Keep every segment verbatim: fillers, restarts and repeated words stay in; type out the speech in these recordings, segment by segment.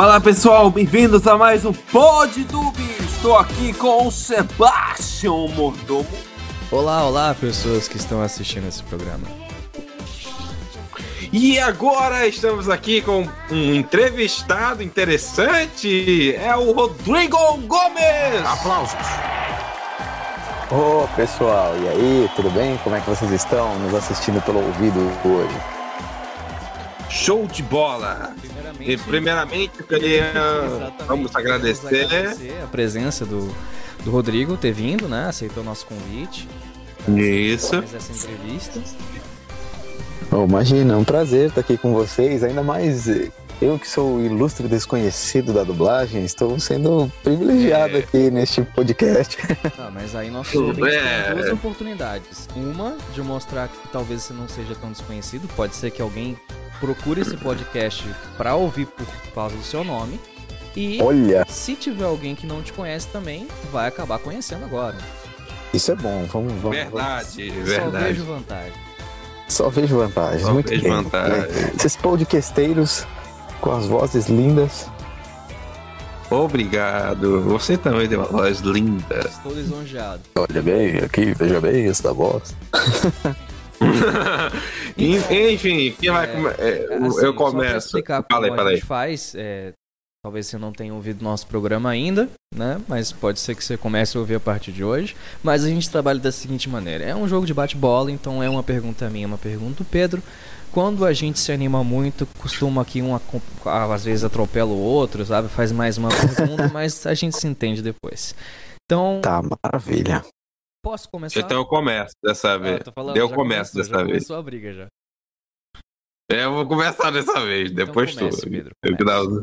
Fala pessoal, bem-vindos a mais um PodTube. Estou aqui com o Sebastião Mordomo. Olá, olá pessoas que estão assistindo esse programa. E agora estamos aqui com um entrevistado interessante, é o Rodrigo Gomes. Aplausos. Ô pessoal, e aí, tudo bem? Como é que vocês estão nos assistindo pelo ouvido hoje? Show de bola! Primeiramente, e primeiramente eu queria vamos agradecer. agradecer a presença do, do Rodrigo ter vindo, né? Aceitou o nosso convite. Isso. Fazer essa entrevista. Oh, imagina, é um prazer estar aqui com vocês, ainda mais eu que sou o ilustre desconhecido da dublagem, estou sendo privilegiado é. aqui neste podcast. Ah, mas aí nós temos é. duas oportunidades. Uma, de mostrar que talvez você não seja tão desconhecido, pode ser que alguém procure esse podcast para ouvir por causa do seu nome. E Olha. se tiver alguém que não te conhece também, vai acabar conhecendo agora. Isso é bom, vamos... vamos verdade, vamos. verdade. Só vejo vantagem. Só vejo vantagens, Só muito vejo bem. vantagem. Esses podcasteiros com as vozes lindas. Obrigado, você também tem uma voz linda. Estou lisonjeado. Olha bem, aqui, veja bem essa voz. Enfim, quem vai é, come... é, assim, eu começo. Só explicar fala aí, como fala a aí. gente faz, é, talvez você não tenha ouvido nosso programa ainda, né? Mas pode ser que você comece a ouvir a partir de hoje. Mas a gente trabalha da seguinte maneira: é um jogo de bate-bola, então é uma pergunta minha, uma pergunta do Pedro. Quando a gente se anima muito, costuma aqui um às vezes atropela o outro, sabe? Faz mais uma pergunta, mas a gente se entende depois. Então. Tá, maravilha. Posso começar? Então eu começo dessa vez. Ah, falando, eu já começo começou, dessa já vez. Começou a briga já. Eu vou começar dessa vez, depois então comece, tu. Pedro, Eu que dá...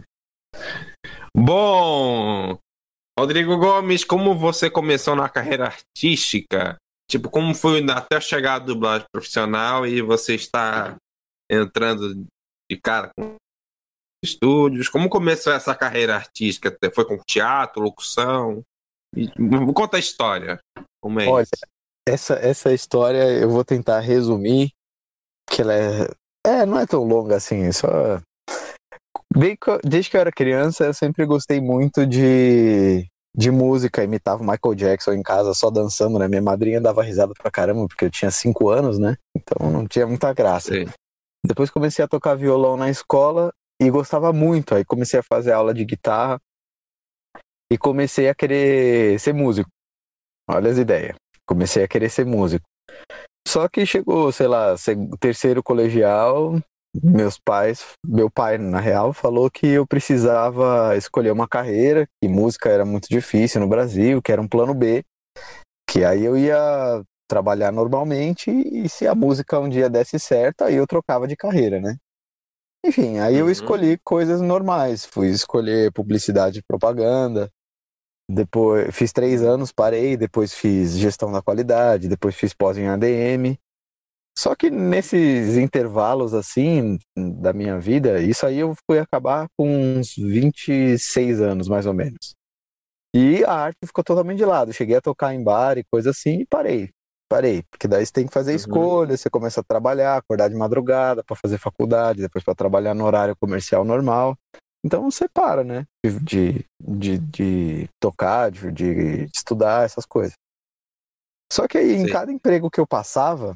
Bom, Rodrigo Gomes, como você começou na carreira artística? Tipo, como foi até a chegada do dublagem profissional e você está entrando de cara com estúdios? Como começou essa carreira artística? Foi com teatro, locução? Conta a história. Como é Olha, isso? Essa, essa história eu vou tentar resumir, que ela é... É, não é tão longa assim, só... Desde que eu era criança, eu sempre gostei muito de, de música, imitava o Michael Jackson em casa só dançando, né? Minha madrinha dava risada pra caramba, porque eu tinha cinco anos, né? Então não tinha muita graça. Sim. Depois comecei a tocar violão na escola e gostava muito, aí comecei a fazer aula de guitarra e comecei a querer ser músico. Olha as ideias. Comecei a querer ser músico. Só que chegou, sei lá, terceiro colegial, meus pais, meu pai, na real, falou que eu precisava escolher uma carreira, que música era muito difícil no Brasil, que era um plano B, que aí eu ia trabalhar normalmente e se a música um dia desse certo, aí eu trocava de carreira, né? Enfim, aí eu escolhi coisas normais, fui escolher publicidade e propaganda. Depois fiz três anos, parei, depois fiz gestão da qualidade, depois fiz pós em A D M. Só que nesses intervalos assim da minha vida, isso aí eu fui acabar com uns vinte e seis anos mais ou menos. E a arte ficou totalmente de lado. Cheguei a tocar em bar e coisa assim e parei. Parei, porque daí você tem que fazer escolha, você começa a trabalhar, acordar de madrugada para fazer faculdade, depois para trabalhar no horário comercial normal. Então você para, né? De, de, de tocar, de, de estudar, essas coisas. Só que aí, em Sim. cada emprego que eu passava,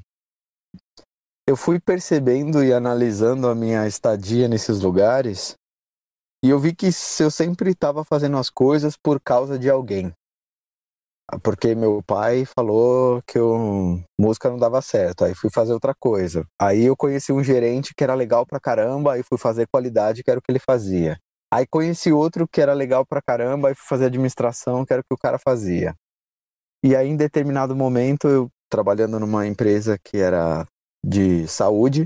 eu fui percebendo e analisando a minha estadia nesses lugares, e eu vi que eu sempre estava fazendo as coisas por causa de alguém. Porque meu pai falou que eu, música não dava certo, aí fui fazer outra coisa. Aí eu conheci um gerente que era legal pra caramba, aí fui fazer qualidade, que era o que ele fazia. Aí conheci outro que era legal pra caramba, aí fui fazer administração, que era o que o cara fazia. E aí em determinado momento, eu trabalhando numa empresa que era de saúde,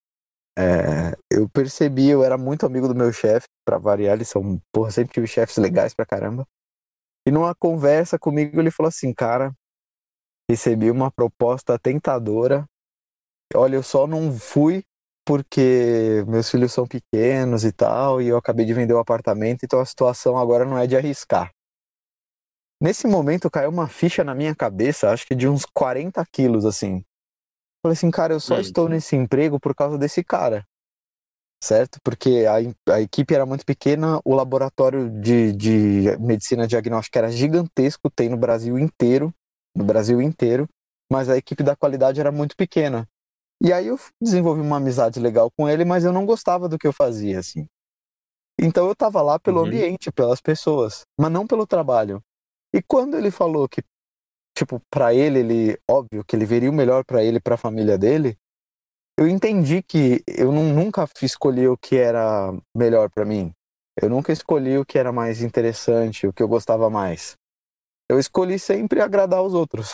é, eu percebi, eu era muito amigo do meu chefe, pra variar, eles são, porra, sempre tive chefes legais pra caramba. E numa conversa comigo ele falou assim, cara, recebi uma proposta tentadora, olha, eu só não fui porque meus filhos são pequenos e tal, e eu acabei de vender o apartamento, então a situação agora não é de arriscar. Nesse momento caiu uma ficha na minha cabeça, acho que de uns quarenta quilos, assim. Falei assim, cara, eu só Hum. estou nesse emprego por causa desse cara. certo? Porque a, a equipe era muito pequena, o laboratório de, de medicina diagnóstica era gigantesco, tem no Brasil inteiro, no Brasil inteiro, mas a equipe da qualidade era muito pequena. E aí eu desenvolvi uma amizade legal com ele, mas eu não gostava do que eu fazia, assim. Então eu tava lá pelo Uhum. ambiente, pelas pessoas, mas não pelo trabalho. E quando ele falou que, tipo, pra ele, ele, óbvio que ele veria o melhor pra ele e pra família dele, eu entendi que eu não, nunca escolhi o que era melhor pra mim. Eu nunca escolhi o que era mais interessante, o que eu gostava mais. Eu escolhi sempre agradar os outros.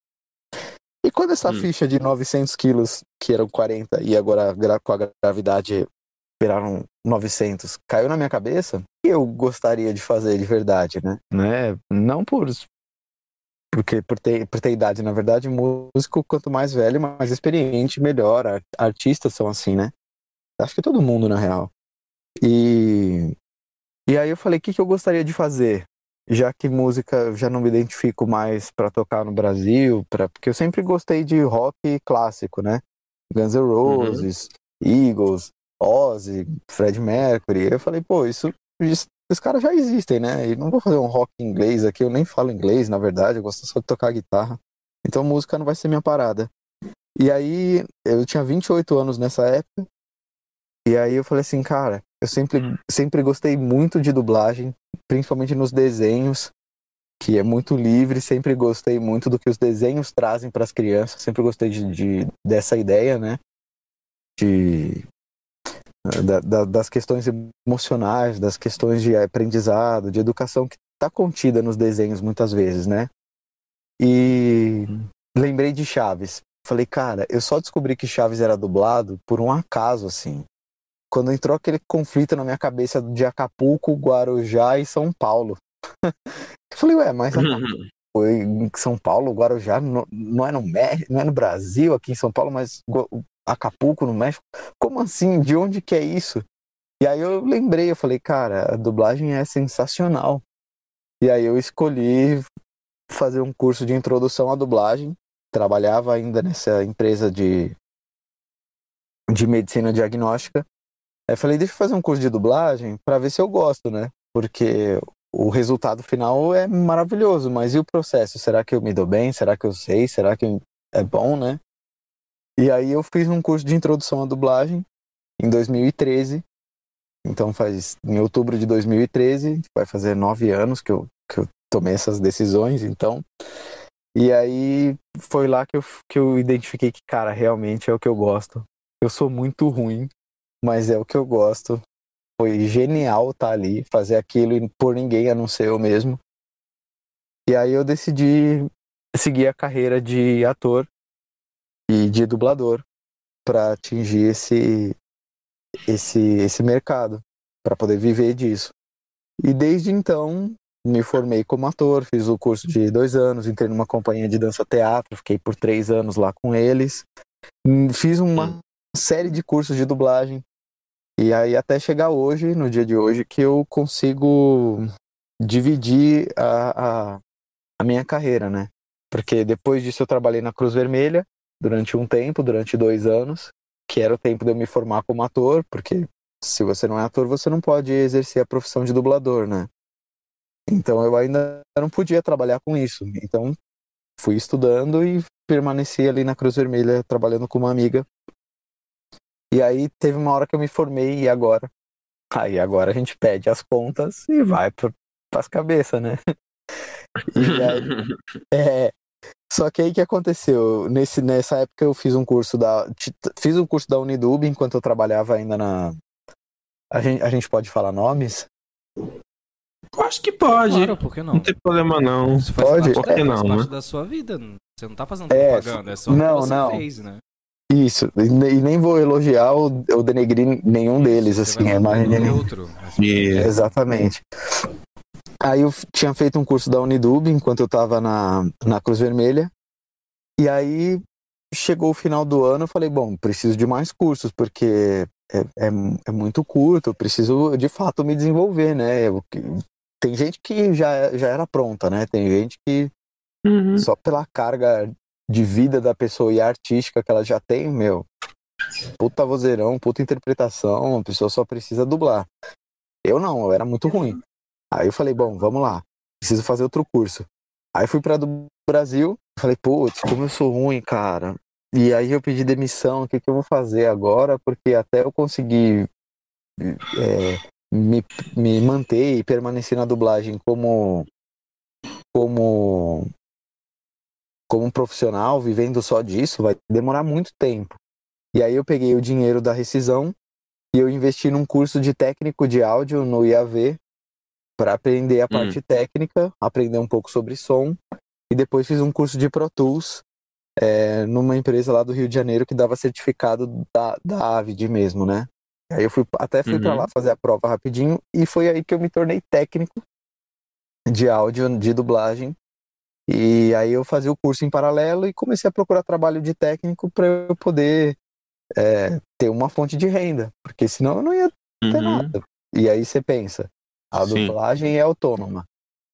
E quando essa Hum. ficha de novecentos quilos, que eram quarenta, e agora gra- com a gravidade viraram novecentos, caiu na minha cabeça, o que eu gostaria de fazer de verdade, né? Não é, não por, porque, por, ter, por ter idade, na verdade, músico, quanto mais velho, mais experiente, melhor. Ar- Artistas são assim, né? Acho que todo mundo, na real. E, e aí eu falei, o que, que eu gostaria de fazer? Já que música eu já não me identifico mais pra tocar no Brasil, pra, porque eu sempre gostei de rock clássico, né? Guns N' Roses, Eagles, Ozzy, Fred Mercury. Eu falei, pô, isso, isso esses caras já existem, né? E não vou fazer um rock em inglês aqui, eu nem falo inglês, na verdade, eu gosto só de tocar guitarra. Então música não vai ser minha parada. E aí, eu tinha vinte e oito anos nessa época, e aí eu falei assim, cara, eu sempre, sempre gostei muito de dublagem, principalmente nos desenhos, que é muito livre, sempre gostei muito do que os desenhos trazem para as crianças, sempre gostei de, de- dessa ideia, né? De, da- da- das questões emocionais, das questões de aprendizado, de educação que está contida nos desenhos muitas vezes, né? E lembrei de Chaves. Falei, cara, eu só descobri que Chaves era dublado por um acaso, assim. Quando entrou aquele conflito na minha cabeça de Acapulco, Guarujá e São Paulo. Eu falei, ué, mas Acapulco em São Paulo, Guarujá, não, não é no México, não é no Brasil, aqui em São Paulo, mas Gu- Acapulco, no México? Como assim? De onde que é isso? E aí eu lembrei, eu falei, cara, a dublagem é sensacional. E aí eu escolhi fazer um curso de introdução à dublagem. Trabalhava ainda nessa empresa de, de medicina diagnóstica. Aí eu falei, deixa eu fazer um curso de dublagem para ver se eu gosto, né? Porque o resultado final é maravilhoso, mas e o processo? Será que eu me dou bem? Será que eu sei? Será que é bom, né? E aí eu fiz um curso de introdução à dublagem em dois mil e treze. Então faz em outubro de dois mil e treze, vai fazer nove anos que eu, que eu tomei essas decisões, então. E aí foi lá que eu, que eu identifiquei que, cara, realmente é o que eu gosto. Eu sou muito ruim, mas é o que eu gosto. Foi genial estar ali, fazer aquilo e por ninguém a não ser eu mesmo. E aí eu decidi seguir a carreira de ator e de dublador para atingir esse, esse, esse mercado, para poder viver disso. E desde então me formei como ator, fiz o curso de dois anos, entrei numa companhia de dança-teatro, fiquei por três anos lá com eles, fiz uma Hum. série de cursos de dublagem. E aí até chegar hoje, no dia de hoje, que eu consigo dividir a, a, a minha carreira, né? Porque depois disso eu trabalhei na Cruz Vermelha durante um tempo, durante dois anos, que era o tempo de eu me formar como ator, porque se você não é ator, você não pode exercer a profissão de dublador, né? Então eu ainda não podia trabalhar com isso. Então fui estudando e permaneci ali na Cruz Vermelha trabalhando com uma amiga. E aí teve uma hora que eu me formei e agora? Aí agora a gente pede as contas e vai para as cabeças, né? E aí, é, só que aí o que aconteceu? Nesse, nessa época eu fiz um curso da fiz um curso da Unidub enquanto eu trabalhava ainda na a gente, a gente pode falar nomes? Eu acho que pode. Claro, por que não? Não tem problema não. Isso faz Pode? parte, da, É, faz não, parte né? da sua vida. Você não tá fazendo É, propaganda, é só o não, que você não. fez, né? Isso, e ne- e nem vou elogiar ou, ou denegrir nenhum deles, Isso, você assim, vai é mais falar neutro. E- exatamente. Aí eu f- tinha feito um curso da Unidub enquanto eu tava na, na Cruz Vermelha. E aí chegou o final do ano, eu falei, bom, preciso de mais cursos, porque é, é, é muito curto, eu preciso de fato me desenvolver, né? Eu- que- tem gente que já, já era pronta, né? Tem gente que Uhum. só pela carga de vida da pessoa e artística que ela já tem, meu, puta vozeirão, puta interpretação, a pessoa só precisa dublar. Eu não, eu era muito ruim. Aí eu falei, bom, vamos lá, preciso fazer outro curso. Aí fui pra do Brasil, falei, putz, como eu sou ruim, cara. E aí eu pedi demissão, o que, que eu vou fazer agora? Porque até eu conseguir é, me, me manter e permanecer na dublagem como, como, como um profissional, vivendo só disso, vai demorar muito tempo. E aí eu peguei o dinheiro da rescisão e eu investi num curso de técnico de áudio no I A V para aprender a parte hum. técnica, aprender um pouco sobre som, e depois fiz um curso de Pro Tools é, numa empresa lá do Rio de Janeiro que dava certificado da, da Avid mesmo, né? Aí eu fui, até fui uhum. para lá fazer a prova rapidinho, e foi aí que eu me tornei técnico de áudio, de dublagem. E aí eu fazia o curso em paralelo e comecei a procurar trabalho de técnico para eu poder é, ter uma fonte de renda, porque senão eu não ia ter uhum. nada. E aí você pensa, a Sim. dublagem é autônoma.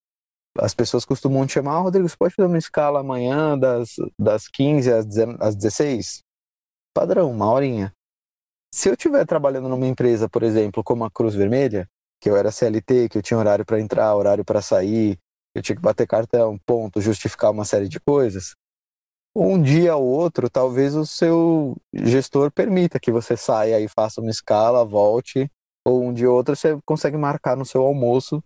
As pessoas costumam te chamar, ah, Rodrigo, você pode fazer uma escala amanhã das, das quinze às dezesseis? Padrão, uma horinha. Se eu estiver trabalhando numa empresa, por exemplo, como a Cruz Vermelha, que eu era C L T, que eu tinha horário para entrar, horário para sair, eu tinha que bater cartão, ponto, justificar uma série de coisas, um dia ou outro, talvez o seu gestor permita que você saia e faça uma escala, volte, ou um dia ou outro você consegue marcar no seu almoço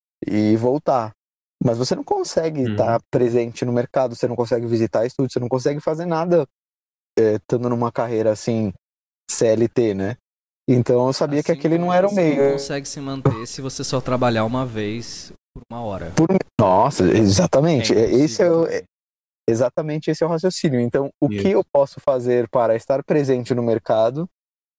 e voltar. Mas você não consegue uhum. estar presente no mercado, você não consegue visitar estúdio, você não consegue fazer nada é, estando numa carreira assim, C L T, né? Então eu sabia assim, que aquele não era o meio. Você não consegue se manter se você só trabalhar uma vez por uma hora. Por... Nossa, exatamente. É esse é, o... é exatamente esse é o raciocínio. Então, o Isso. que eu posso fazer para estar presente no mercado,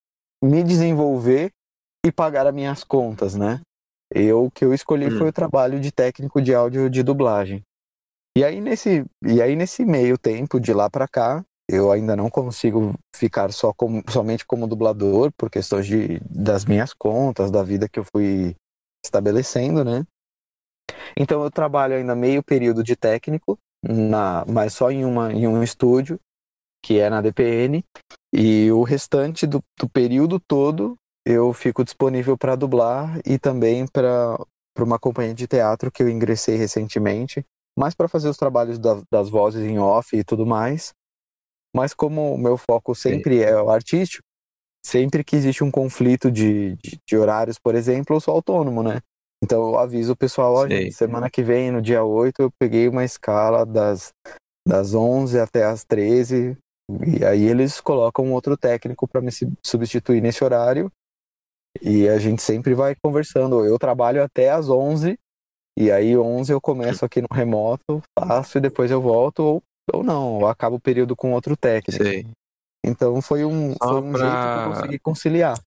me desenvolver e pagar as minhas contas, né? Eu, o que eu escolhi hum. foi o trabalho de técnico de áudio de dublagem. E aí nesse, e aí, nesse meio tempo, de lá para cá, eu ainda não consigo ficar só como, somente como dublador, por questões de, das minhas contas, da vida que eu fui estabelecendo, né? Então eu trabalho ainda meio período de técnico, na, mas só em, uma, em um estúdio, que é na D P N, e o restante do, do período todo eu fico disponível para dublar e também para uma companhia de teatro que eu ingressei recentemente, mais para fazer os trabalhos da, das vozes em off e tudo mais. Mas como o meu foco sempre Sim. é o artístico, sempre que existe um conflito de, de, de horários, por exemplo, eu sou autônomo, né? Então eu aviso o pessoal, olha, semana que vem, no dia oito, eu peguei uma escala das, das onze até as treze, e aí eles colocam um outro técnico para me substituir nesse horário, e a gente sempre vai conversando. Eu trabalho até as onze, e aí onze eu começo aqui no remoto, faço e depois eu volto, ou, ou não, eu acabo o período com outro técnico. Sei. Então foi um, foi um pra... jeito que eu consegui conciliar.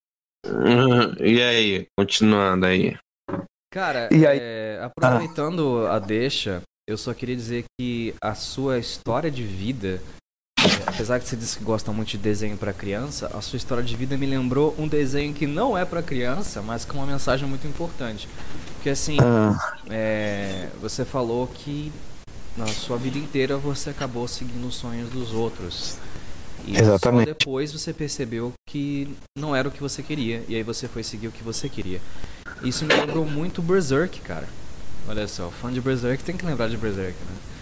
Uhum. E aí, continuando aí. Cara, e aí... É, aproveitando ah. a deixa, eu só queria dizer que a sua história de vida, é, apesar que você disse que gosta muito de desenho para criança, a sua história de vida me lembrou um desenho que não é para criança, mas com uma mensagem muito importante. Porque assim, ah. é, você falou que na sua vida inteira você acabou seguindo os sonhos dos outros. E Exatamente. Só depois você percebeu que não era o que você queria. E aí você foi seguir o que você queria. Isso me lembrou muito Berserk, cara. Olha só, fã de Berserk tem que lembrar de Berserk,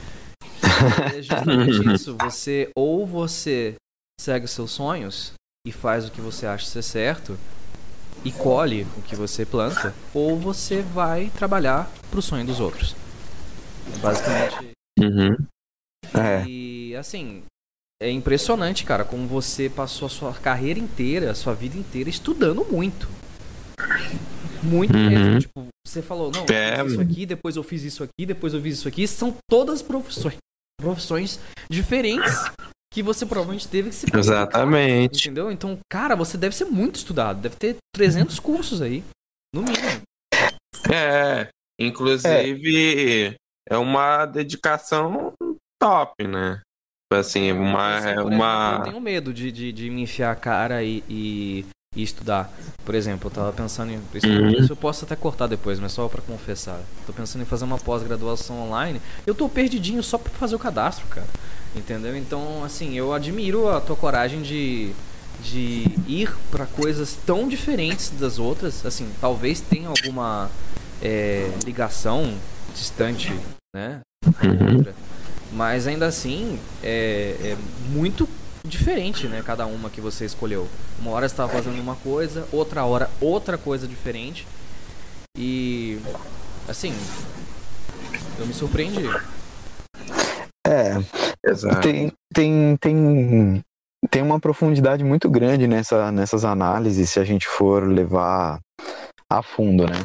né? É justamente isso. Você, ou você segue os seus sonhos e faz o que você acha ser certo e colhe o que você planta, ou você vai trabalhar pro sonho dos outros. Basicamente. Uhum. É. E assim... É impressionante, cara, como você passou a sua carreira inteira, a sua vida inteira estudando muito. Muito uhum. mesmo. Tipo, você falou, não, eu fiz isso aqui, depois eu fiz isso aqui, depois eu fiz isso aqui. São todas profissões, profissões diferentes que você provavelmente teve que se preparar. Exatamente. Entendeu? Então, cara, você deve ser muito estudado. Deve ter trezentos cursos aí, no mínimo. É, inclusive é, é uma dedicação top, né? Assim, uma... Assim, por uma... exemplo, eu tenho medo de, de, de me enfiar a cara e, e, e estudar. Por exemplo, eu tava pensando em... Isso, uhum. isso eu posso até cortar depois, mas só pra confessar. Tô pensando em fazer uma pós-graduação online. Eu tô perdidinho só pra fazer o cadastro, cara. Entendeu? Então, assim, eu admiro a tua coragem de, de ir para coisas tão diferentes das outras, assim, talvez tenha alguma é, ligação distante, né, Uhum. outra, mas ainda assim é, é muito diferente, né, cada uma que você escolheu. Uma hora você estava fazendo uma coisa, outra hora outra coisa diferente, e assim, eu me surpreendi. É, Exato. tem, tem, tem, tem uma profundidade muito grande nessa, nessas análises, se a gente for levar a fundo, né?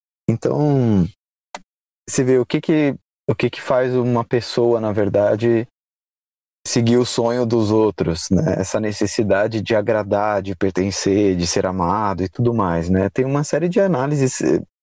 Então, você vê o que que, o que que faz uma pessoa, na verdade, seguir o sonho dos outros, né? Essa necessidade de agradar, de pertencer, de ser amado e tudo mais, né? Tem uma série de análises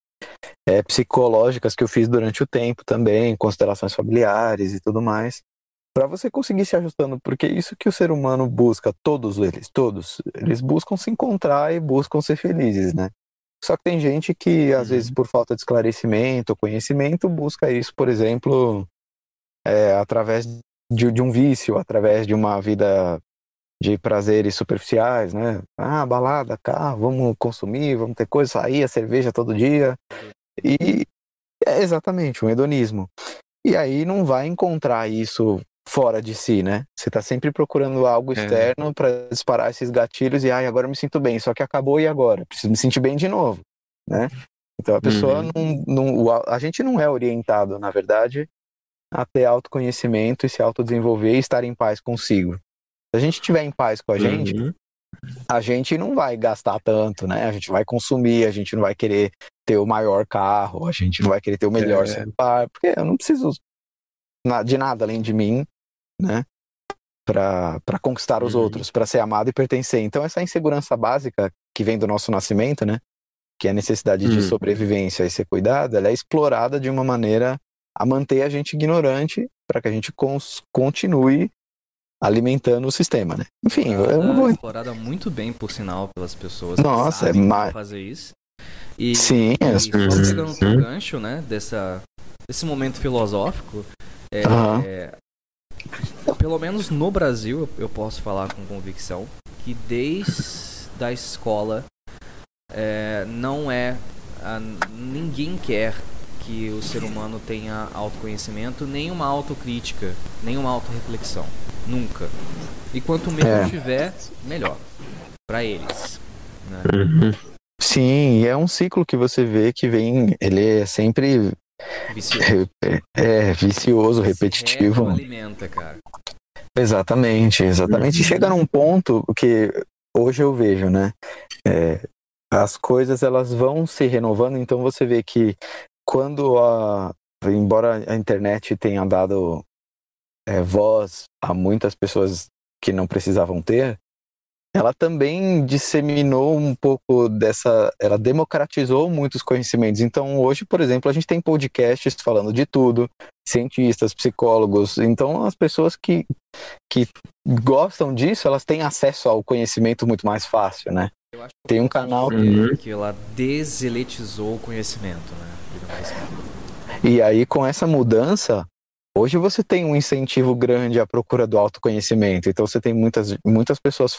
é, psicológicas que eu fiz durante o tempo também, constelações familiares e tudo mais, para você conseguir se ajustando, porque é isso que o ser humano busca, todos eles, todos, eles buscam se encontrar e buscam ser felizes, né? Só que tem gente que, às Uhum. vezes, por falta de esclarecimento ou conhecimento, busca isso, por exemplo, é, através de, de um vício, através de uma vida de prazeres superficiais, né? Ah, balada, carro, vamos consumir, vamos ter coisa, sair, a cerveja todo dia. E é exatamente um hedonismo. E aí não vai encontrar isso fora de si, né? Você tá sempre procurando algo externo para disparar esses gatilhos e ai, agora eu me sinto bem, só que acabou e agora? Preciso me sentir bem de novo, né? Então a pessoa Uhum. não, não a gente não é orientado, na verdade, a ter autoconhecimento e se autodesenvolver e estar em paz consigo. Se a gente estiver em paz com a gente, Uhum. a gente não vai gastar tanto, né? A gente vai consumir, a gente não vai querer ter o maior carro, a gente não vai querer ter o melhor É. celular, porque eu não preciso na- de nada além de mim, né? Para para conquistar os Uhum. outros, para ser amado e pertencer. Então essa insegurança básica que vem do nosso nascimento, né? Que é a necessidade de Uhum. sobrevivência e ser cuidada, ela é explorada de uma maneira a manter a gente ignorante para que a gente cons- continue alimentando o sistema, né? Enfim, eu não Explorada, vou... explorada muito bem, por sinal, pelas pessoas que Nossa, é sabem como ma... fazer isso. E, Sim, e é... só Uhum. pegando o gancho, né, dessa, desse momento filosófico, é, Aham. é, pelo menos no Brasil, eu posso falar com convicção, que desde a escola é, não é... A, ninguém quer que o ser humano tenha autoconhecimento, nem uma autocrítica, nem uma autorreflexão. Nunca. E quanto menos É. tiver, melhor. Pra eles. Né? Uhum. Sim, e é um ciclo que você vê que vem, ele é sempre Vicioso. é, é vicioso, repetitivo. Alimenta, cara. Exatamente, exatamente. E Uhum. chega num ponto que hoje eu vejo, né? É, as coisas elas vão se renovando, então você vê que quando a, embora a internet tenha dado é, voz a muitas pessoas que não precisavam ter, ela também disseminou um pouco dessa, ela democratizou muitos conhecimentos. Então hoje, por exemplo, a gente tem podcasts falando de tudo, cientistas, psicólogos. Então as pessoas que, que gostam disso, elas têm acesso ao conhecimento muito mais fácil, né? Eu acho que Tem eu um posso canal dizer que ela deseletizou o conhecimento, né? Digamos assim. e aí com essa mudança, hoje você tem um incentivo grande à procura do autoconhecimento. Então você tem muitas, muitas pessoas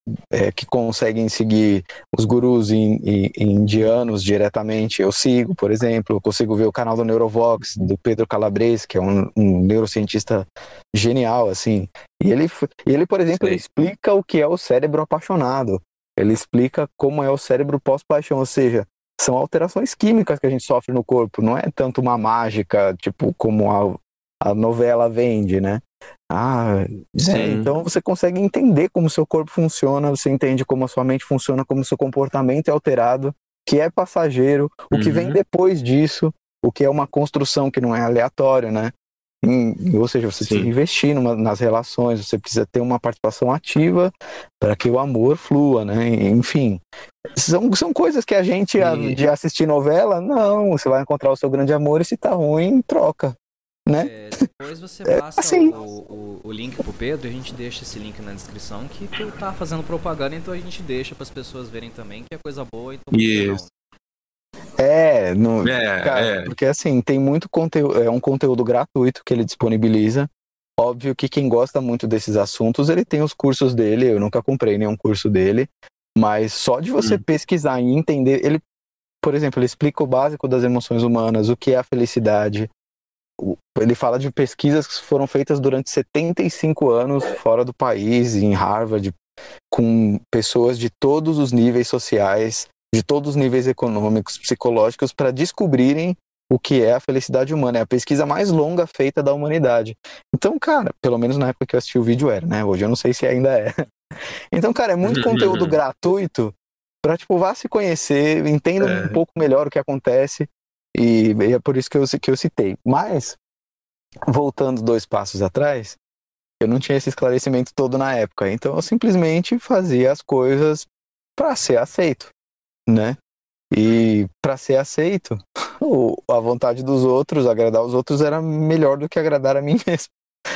é, que conseguem seguir os gurus in, in, indianos diretamente. Eu sigo, por exemplo, eu consigo ver o canal do Neurovox, do Pedro Calabres, que é um, um neurocientista genial, assim. E ele, e ele por exemplo, Sei. ele explica o que é o cérebro apaixonado. Ele explica como é o cérebro pós-paixão, ou seja, são alterações químicas que a gente sofre no corpo, não é tanto uma mágica, tipo, como a, a novela vende, né? Ah, é, então você consegue entender como o seu corpo funciona, você entende como a sua mente funciona, como o seu comportamento é alterado, que é passageiro, o Uhum. que vem depois disso, o que é uma construção que não é aleatório, né? Em, ou seja, você Sim. precisa investir numa, nas relações, você precisa ter uma participação ativa para que o amor flua, né? Enfim, são, são coisas que a gente, E- de assistir novela, não, você vai encontrar o seu grande amor e se tá ruim, troca, né? É, depois você passa assim. o, o, o link pro Pedro, a gente deixa esse link na descrição, que tu tá fazendo propaganda, então a gente deixa para as pessoas verem também, que é coisa boa, então por que não? Isso. É, no, É, cara, é. porque assim, tem muito conteúdo, é um conteúdo gratuito que ele disponibiliza, Óbvio que quem gosta muito desses assuntos, ele tem os cursos dele, eu nunca comprei nenhum curso dele, mas só de você Hum. pesquisar e entender, ele, por exemplo, ele explica o básico das emoções humanas, o que é a felicidade. O- Ele fala de pesquisas que foram feitas durante setenta e cinco anos fora do país, em Harvard, com pessoas de todos os níveis sociais, de todos os níveis econômicos, psicológicos, para descobrirem o que é a felicidade humana. É a pesquisa mais longa feita da humanidade. Então, cara, pelo menos na época que eu assisti o vídeo era, né? Hoje eu não sei se ainda é. Então, cara, é muito conteúdo gratuito pra, tipo, vá se conhecer, entenda É. um pouco melhor o que acontece, e, e é por isso que eu, que eu citei. Mas, voltando dois passos atrás, eu não tinha esse esclarecimento todo na época, então eu simplesmente fazia as coisas pra ser aceito, né? E pra ser aceito, o- a vontade dos outros, agradar os outros, era melhor do que agradar a mim mesmo.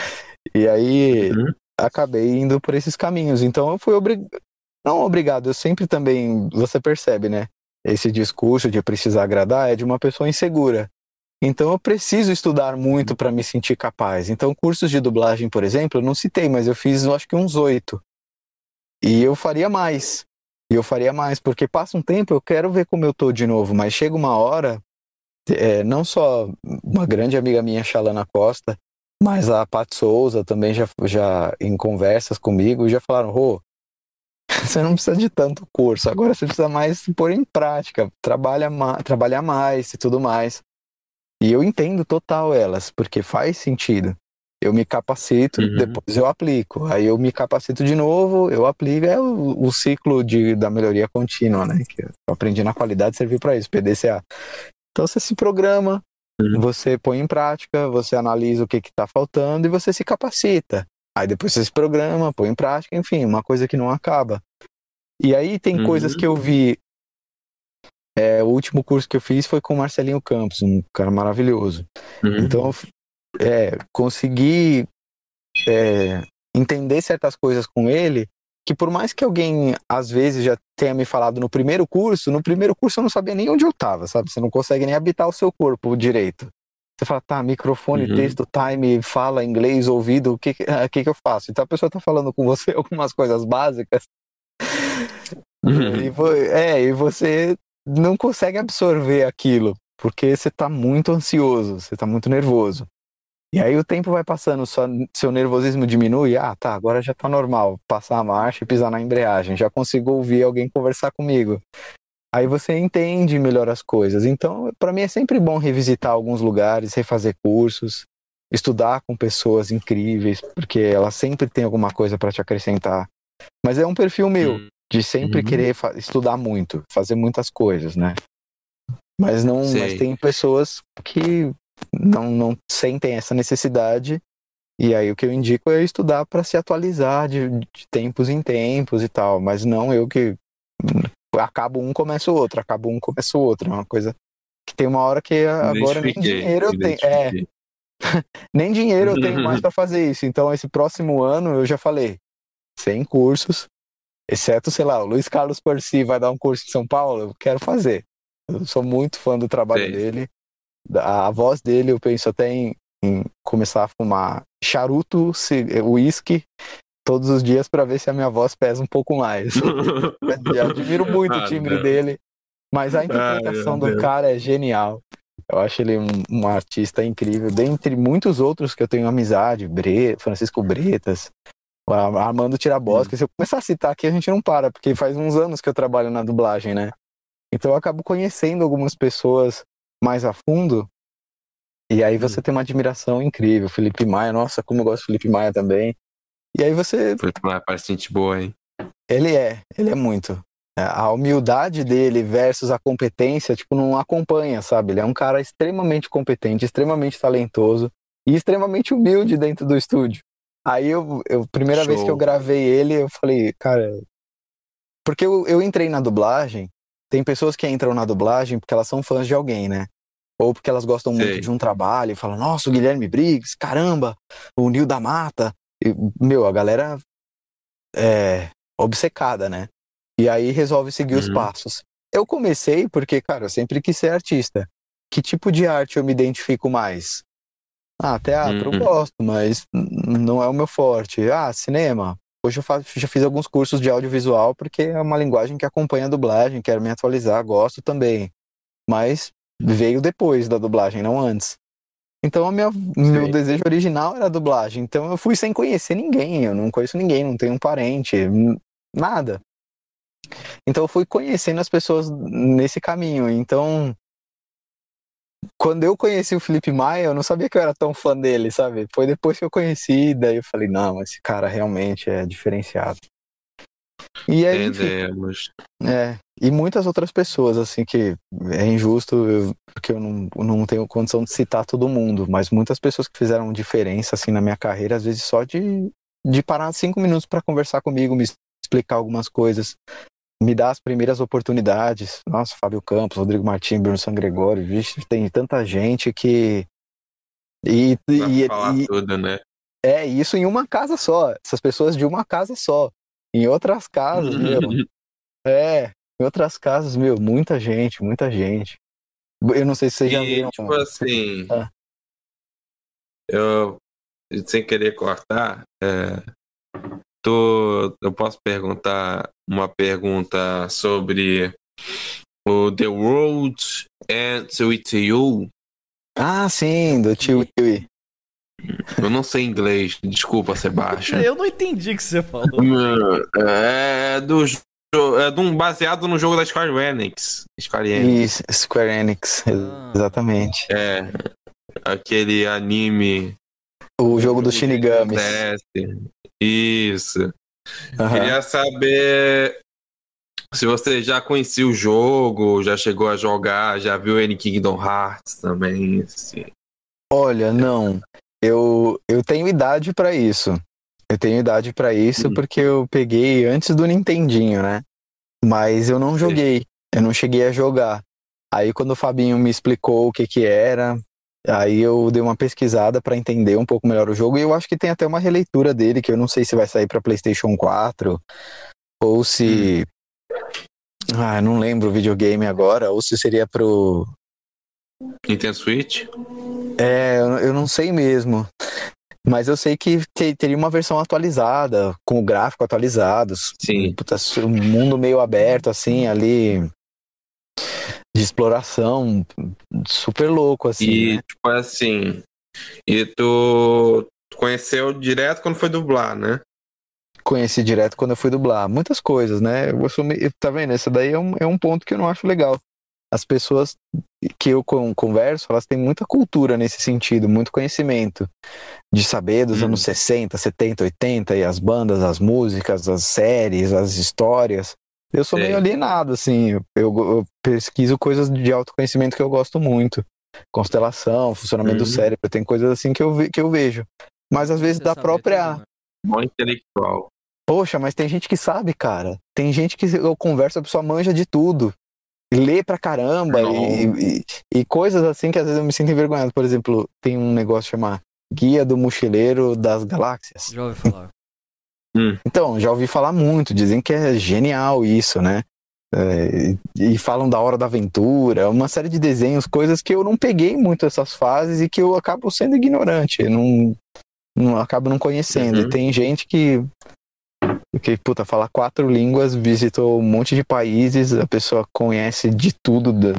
E aí, Uhum. acabei indo por esses caminhos. Então eu fui obrigado, não obrigado, eu sempre também, você percebe, né? Esse discurso de precisar agradar é de uma pessoa insegura. Então eu preciso estudar muito para me sentir capaz. Então cursos de dublagem, por exemplo, eu não citei, mas eu fiz, eu acho que uns oito. E eu faria mais. E eu faria mais, porque passa um tempo, eu quero ver como eu tô de novo, mas chega uma hora, é, não só uma grande amiga minha, Shalana Costa, mas a Pat Souza também já, já em conversas comigo, já falaram, Rô, você não precisa de tanto curso, agora você precisa mais pôr em prática, trabalha ma trabalhar mais e tudo mais. E eu entendo total elas, porque faz sentido. Eu me capacito, Uhum. depois eu aplico. Aí eu me capacito de novo, eu aplico. É o, o ciclo de, da melhoria contínua, né? Que eu aprendi na qualidade, serviu para isso, P D C A. Então você se programa, Uhum. você põe em prática, você analisa o que está faltando e você se capacita. Aí depois você se programa, põe em prática, enfim, uma coisa que não acaba. E aí tem Uhum. coisas que eu vi. É, o último curso que eu fiz foi com o Marcelinho Campos, um cara maravilhoso. Uhum. Então, é, consegui é, entender certas coisas com ele, que por mais que alguém, às vezes, já tenha me falado no primeiro curso, no primeiro curso eu não sabia nem onde eu estava, sabe? Você não consegue nem habitar o seu corpo direito. Você fala, tá, microfone, Uhum. texto, time, fala, inglês, ouvido, o que, que, que, que eu faço? Então a pessoa tá falando com você algumas coisas básicas, e, vo- é, e você não consegue absorver aquilo, porque você tá muito ansioso, você tá muito nervoso. E aí o tempo vai passando, sua, seu nervosismo diminui, ah, tá, agora já tá normal, passar a marcha e pisar na embreagem, já consigo ouvir alguém conversar comigo. Aí você entende melhor as coisas. Então, para mim é sempre bom revisitar alguns lugares, refazer cursos, estudar com pessoas incríveis, porque elas sempre têm alguma coisa para te acrescentar. Mas é um perfil meu, de sempre Uhum. querer fa- estudar muito, fazer muitas coisas, né? Mas não, mas Sei. tem pessoas que não, não sentem essa necessidade, e aí o que eu indico é estudar para se atualizar de, de tempos em tempos e tal, mas não eu que hum, acabo um, começo o outro, acabo um, começo o outro, é uma coisa que tem uma hora que agora nem Identifiquei. dinheiro eu tenho, é, Identifiquei. nem dinheiro eu tenho mais para fazer isso, então esse próximo ano eu já falei, sem cursos, exceto, sei lá, o Luiz Carlos Porci vai dar um curso em São Paulo, eu quero fazer. Eu sou muito fã do trabalho Sei. dele. A, a voz dele, eu penso até em, em começar a fumar charuto, uísque, todos os dias para ver se a minha voz pesa um pouco mais. Eu admiro muito o Ah, timbre não. dele, mas a Ai, interpretação meu do Deus. cara é genial. Eu acho ele um, um artista incrível, dentre muitos outros que eu tenho amizade, Bre, Francisco Bretas, o Armando Tirabosca. Se eu começar a citar aqui, a gente não para, porque faz uns anos que eu trabalho na dublagem, né? Então eu acabo conhecendo algumas pessoas mais a fundo, e aí você tem uma admiração incrível. Felipe Maia, nossa, como eu gosto de Felipe Maia também. E aí você, Foi uma parece gente boa, hein? ele é, ele é muito. A humildade dele versus a competência, tipo, não acompanha, sabe? Ele é um cara extremamente competente, extremamente talentoso e extremamente humilde dentro do estúdio. Aí eu, eu primeira vez que eu Show. gravei ele, eu falei, cara, porque eu, eu entrei na dublagem, tem pessoas que entram na dublagem porque elas são fãs de alguém, né? Ou porque elas gostam muito Sei. de um trabalho e falam, nossa, o Guilherme Briggs, caramba, o Nil da Mata. E, meu, a galera é obcecada, né? E aí resolve seguir os Uhum. passos. Eu comecei porque, cara, eu sempre quis ser artista. Que tipo de arte eu me identifico mais? Ah, teatro eu Uhum. gosto, mas n- não é o meu forte. Ah, cinema. Hoje eu faço, já fiz alguns cursos de audiovisual porque é uma linguagem que acompanha a dublagem, quero me atualizar, gosto também. Mas veio depois da dublagem, não antes. Então, a minha, meu Sim. desejo original era a dublagem. Então, eu fui sem conhecer ninguém. Eu não conheço ninguém, não tenho um parente, n- nada. Então, eu fui conhecendo as pessoas nesse caminho. Então, quando eu conheci o Felipe Maia, eu não sabia que eu era tão fã dele, sabe? Foi depois que eu conheci, daí eu falei, não, esse cara realmente é diferenciado. E aí, enfim, Entendemos. é, e muitas outras pessoas, assim, que é injusto, eu- porque eu não, não tenho condição de citar todo mundo, mas muitas pessoas que fizeram diferença, assim, na minha carreira, às vezes só de, de parar cinco minutos para conversar comigo, me explicar algumas coisas, me dar as primeiras oportunidades. Nossa, Fábio Campos, Rodrigo Martins, Bruno San Gregório, vixe, tem tanta gente que... E, Dá pra e, falar e tudo, né? é isso em uma casa só, essas pessoas de uma casa só. Em outras casas, meu, é, em outras casas, meu, muita gente, muita gente. Eu não sei se vocês já E, viram. tipo assim, Ah. eu, sem querer cortar, é, tu, eu posso perguntar uma pergunta sobre o The World Ends With You? Ah, sim, do Tio Will. Eu não sei inglês, desculpa, Sebastião. Eu não entendi o que você falou. É do jo- é de um, baseado no jogo da Square Enix. Square Enix. Isso, Square Enix, Ah. exatamente. É, aquele anime. O jogo dos de Shinigamis. D S. Isso. Aham. Queria saber se você já conhecia o jogo, já chegou a jogar, já viu N Kingdom Hearts também. Assim. Olha, não. Eu, eu tenho idade pra isso. Eu tenho idade pra isso Hum. porque eu peguei antes do Nintendinho, né? Mas eu não Sim. joguei. Eu não cheguei a jogar. Aí quando o Fabinho me explicou o que que era, aí eu dei uma pesquisada pra entender um pouco melhor o jogo. E eu acho que tem até uma releitura dele, que eu não sei se vai sair pra PlayStation quatro ou se... Ah, eu não lembro o videogame agora, ou se seria pro... Nintendo Switch? É, eu, eu não sei mesmo. Mas eu sei que te- teria uma versão atualizada, com o gráfico atualizado. Sim. Puta, um mundo meio aberto, assim, ali, de exploração, super louco, assim, E, né? tipo assim. E tu conheceu direto quando foi dublar, né? Conheci direto quando eu fui dublar. Muitas coisas, né? Eu sou meio, tá vendo? Esse daí é um, é um ponto que eu não acho legal. As pessoas que eu con- converso, elas têm muita cultura nesse sentido, muito conhecimento de saber dos Hum. anos sessenta, setenta, oitenta, e as bandas, as músicas, as séries, as histórias. Eu sou Sei. meio alienado, assim. Eu, eu pesquiso coisas de autoconhecimento que eu gosto muito. Constelação, funcionamento do Hum. cérebro, tem coisas assim que eu, ve- que eu vejo. Mas às vezes Você da saber própria. tudo, né? Mó intelectual. Poxa, mas tem gente que sabe, cara. Tem gente que eu converso, a pessoa manja de tudo. Lê pra caramba e, e, e coisas assim que às vezes eu me sinto envergonhado. Por exemplo, tem um negócio chamado Guia do Mochileiro das Galáxias. Já ouvi falar. Hum. Então, já ouvi falar muito, dizem que é genial isso, né? É, e, e falam da Hora da Aventura, uma série de desenhos, coisas que eu não peguei muito essas fases e que eu acabo sendo ignorante, não, não acabo não conhecendo. Uhum. E tem gente que, que, puta, fala quatro línguas, visitou um monte de países, a pessoa conhece de tudo, do,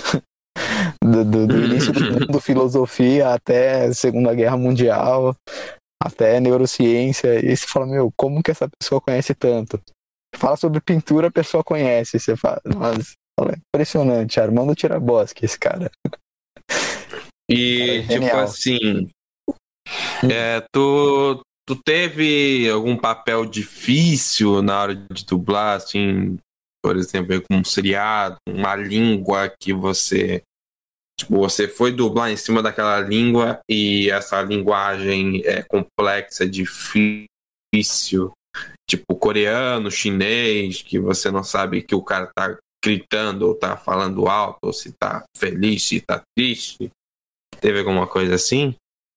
do, do, do início do mundo, filosofia até Segunda Guerra Mundial, até neurociência, e você fala, meu, como que essa pessoa conhece tanto? Fala sobre pintura, a pessoa conhece, você fala, nossa, fala, impressionante, Armando Tiraboschi, esse cara. E, Cara, é tipo genial. assim, é, tu, tu teve algum papel difícil na hora de dublar, assim, por exemplo, com um seriado, uma língua que você, tipo, você foi dublar em cima daquela língua e essa linguagem é complexa, difícil, tipo, coreano, chinês, que você não sabe que o cara tá gritando ou tá falando alto, ou se tá feliz, se tá triste. Teve alguma coisa assim?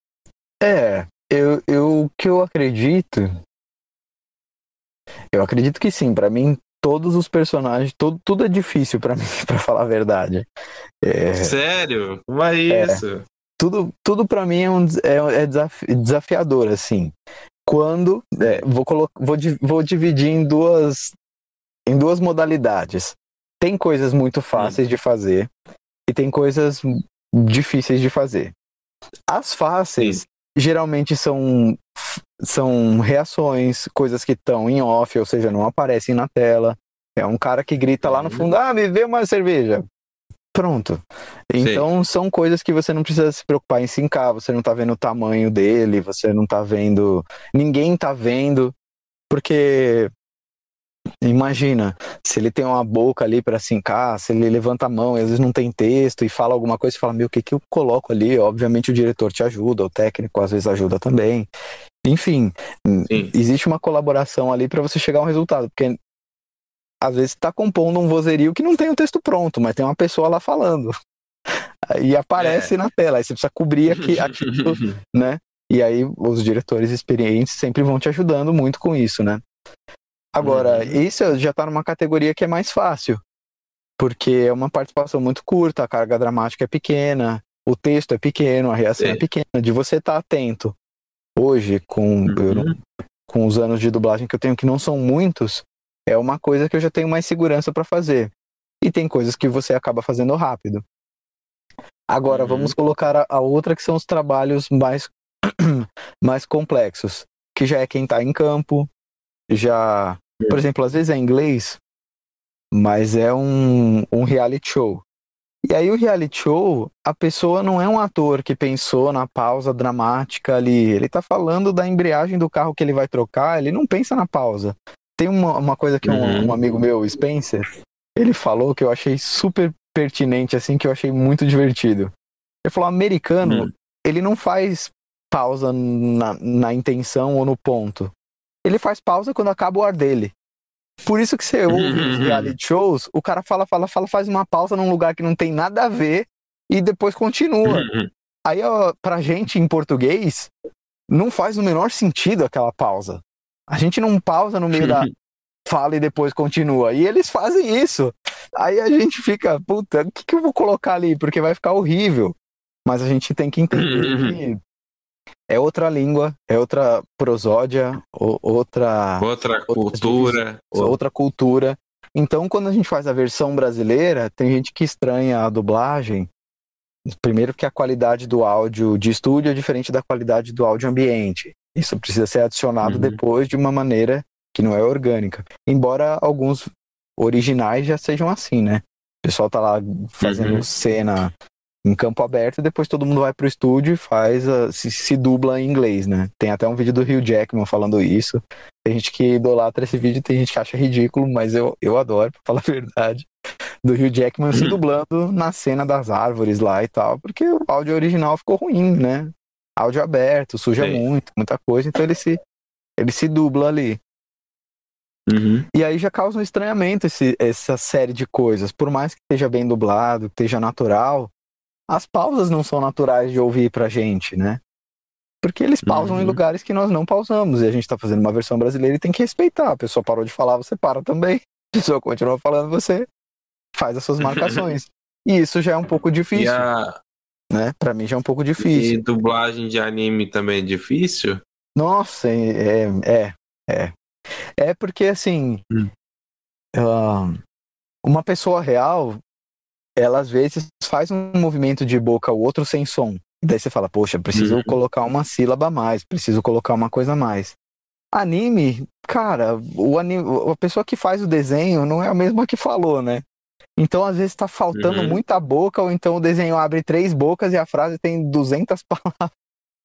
É, eu, eu, o que eu acredito, eu acredito que sim, pra mim, todos os personagens, todo, tudo é difícil pra mim, pra falar a verdade. É, Sério? Como é isso? tudo, tudo para mim é, um, é, é desafi, desafiador, assim. Quando, é, vou, colo, vou, vou dividir em duas, em duas modalidades. Tem coisas muito fáceis hum. de fazer e tem coisas difíceis de fazer. As fáceis Sim. geralmente são, são reações, coisas que estão em off, ou seja, não aparecem na tela. É um cara que grita lá no fundo, ah, me vê uma cerveja. Pronto. Então Sim. são coisas que você não precisa se preocupar em sincar, você não tá vendo o tamanho dele, você não tá vendo, ninguém tá vendo, porque imagina, se ele tem uma boca ali pra sincar, se ele levanta a mão e às vezes não tem texto e fala alguma coisa, você fala, meu, o que que eu coloco ali? Obviamente o diretor te ajuda, o técnico às vezes ajuda também. Enfim, Sim. existe uma colaboração ali pra você chegar a um resultado, porque às vezes está compondo um vozerio que não tem o texto pronto, mas tem uma pessoa lá falando. E aparece é. na tela, aí você precisa cobrir aqui, aquilo, né? E aí os diretores experientes sempre vão te ajudando muito com isso, né? Agora, uhum. isso já está numa categoria que é mais fácil, porque é uma participação muito curta, a carga dramática é pequena, o texto é pequeno, a reação Sim. é pequena, de você estar tá atento. Hoje, com, uhum. eu, com os anos de dublagem que eu tenho, que não são muitos, é uma coisa que eu já tenho mais segurança para fazer. E tem coisas que você acaba fazendo rápido. Agora, uhum. vamos colocar a, a outra, que são os trabalhos mais, mais complexos. Que já é quem tá em campo. Já, uhum. por exemplo, às vezes é em inglês, mas é um, um reality show. E aí o reality show, a pessoa não é um ator que pensou na pausa dramática ali. Ele tá falando da embreagem do carro que ele vai trocar, ele não pensa na pausa. Tem uma, uma coisa que um, uhum. um amigo meu, Spencer, ele falou que eu achei super pertinente, assim, que eu achei muito divertido. Ele falou, americano, uhum. ele não faz pausa na, na intenção ou no ponto. Ele faz pausa quando acaba o ar dele. Por isso que você ouve uhum. os reality shows, o cara fala, fala, fala, faz uma pausa num lugar que não tem nada a ver e depois continua. Uhum. Aí, ó, pra gente, em português, não faz o menor sentido aquela pausa. A gente não pausa no meio da fala e depois continua. E eles fazem isso. Aí a gente fica, puta, o que, que eu vou colocar ali? Porque vai ficar horrível. Mas a gente tem que entender que é outra língua, é outra prosódia, outra... Outra cultura. Outra, outra cultura. Então, quando a gente faz a versão brasileira, tem gente que estranha a dublagem. Primeiro que a qualidade do áudio de estúdio é diferente da qualidade do áudio ambiente. Isso precisa ser adicionado uhum. depois de uma maneira que não é orgânica. Embora alguns originais já sejam assim, né? O pessoal tá lá fazendo uhum. cena em campo aberto e depois todo mundo vai pro estúdio e faz a, se, se dubla em inglês, né? Tem até um vídeo do Hugh Jackman falando isso. Tem gente que idolatra esse vídeo, tem gente que acha ridículo, mas eu, eu adoro, pra falar a verdade. Do Hugh Jackman uhum. se dublando na cena das árvores lá e tal, porque o áudio original ficou ruim, né? Áudio aberto, suja Sim. muito, muita coisa, então ele se, ele se dubla ali. Uhum. E aí já causa um estranhamento esse, essa série de coisas. Por mais que esteja bem dublado, que esteja natural, as pausas não são naturais de ouvir pra gente, né? Porque eles pausam uhum. em lugares que nós não pausamos. E a gente tá fazendo uma versão brasileira e tem que respeitar. A pessoa parou de falar, você para também. A pessoa continua falando, você faz as suas marcações. E isso já é um pouco difícil. A... Né? Pra mim já é um pouco difícil. E dublagem de anime também é difícil? Nossa, é, é, é. É porque, assim, hum. uh, uma pessoa real, ela às vezes faz um movimento de boca ao outro sem som. E daí você fala, poxa, preciso hum. colocar uma sílaba a mais, preciso colocar uma coisa a mais. Anime, cara, o anime, a pessoa que faz o desenho não é a mesma que falou, né? Então, às vezes, tá faltando uhum. muita boca, ou então o desenho abre três bocas e a frase tem duzentas palavras.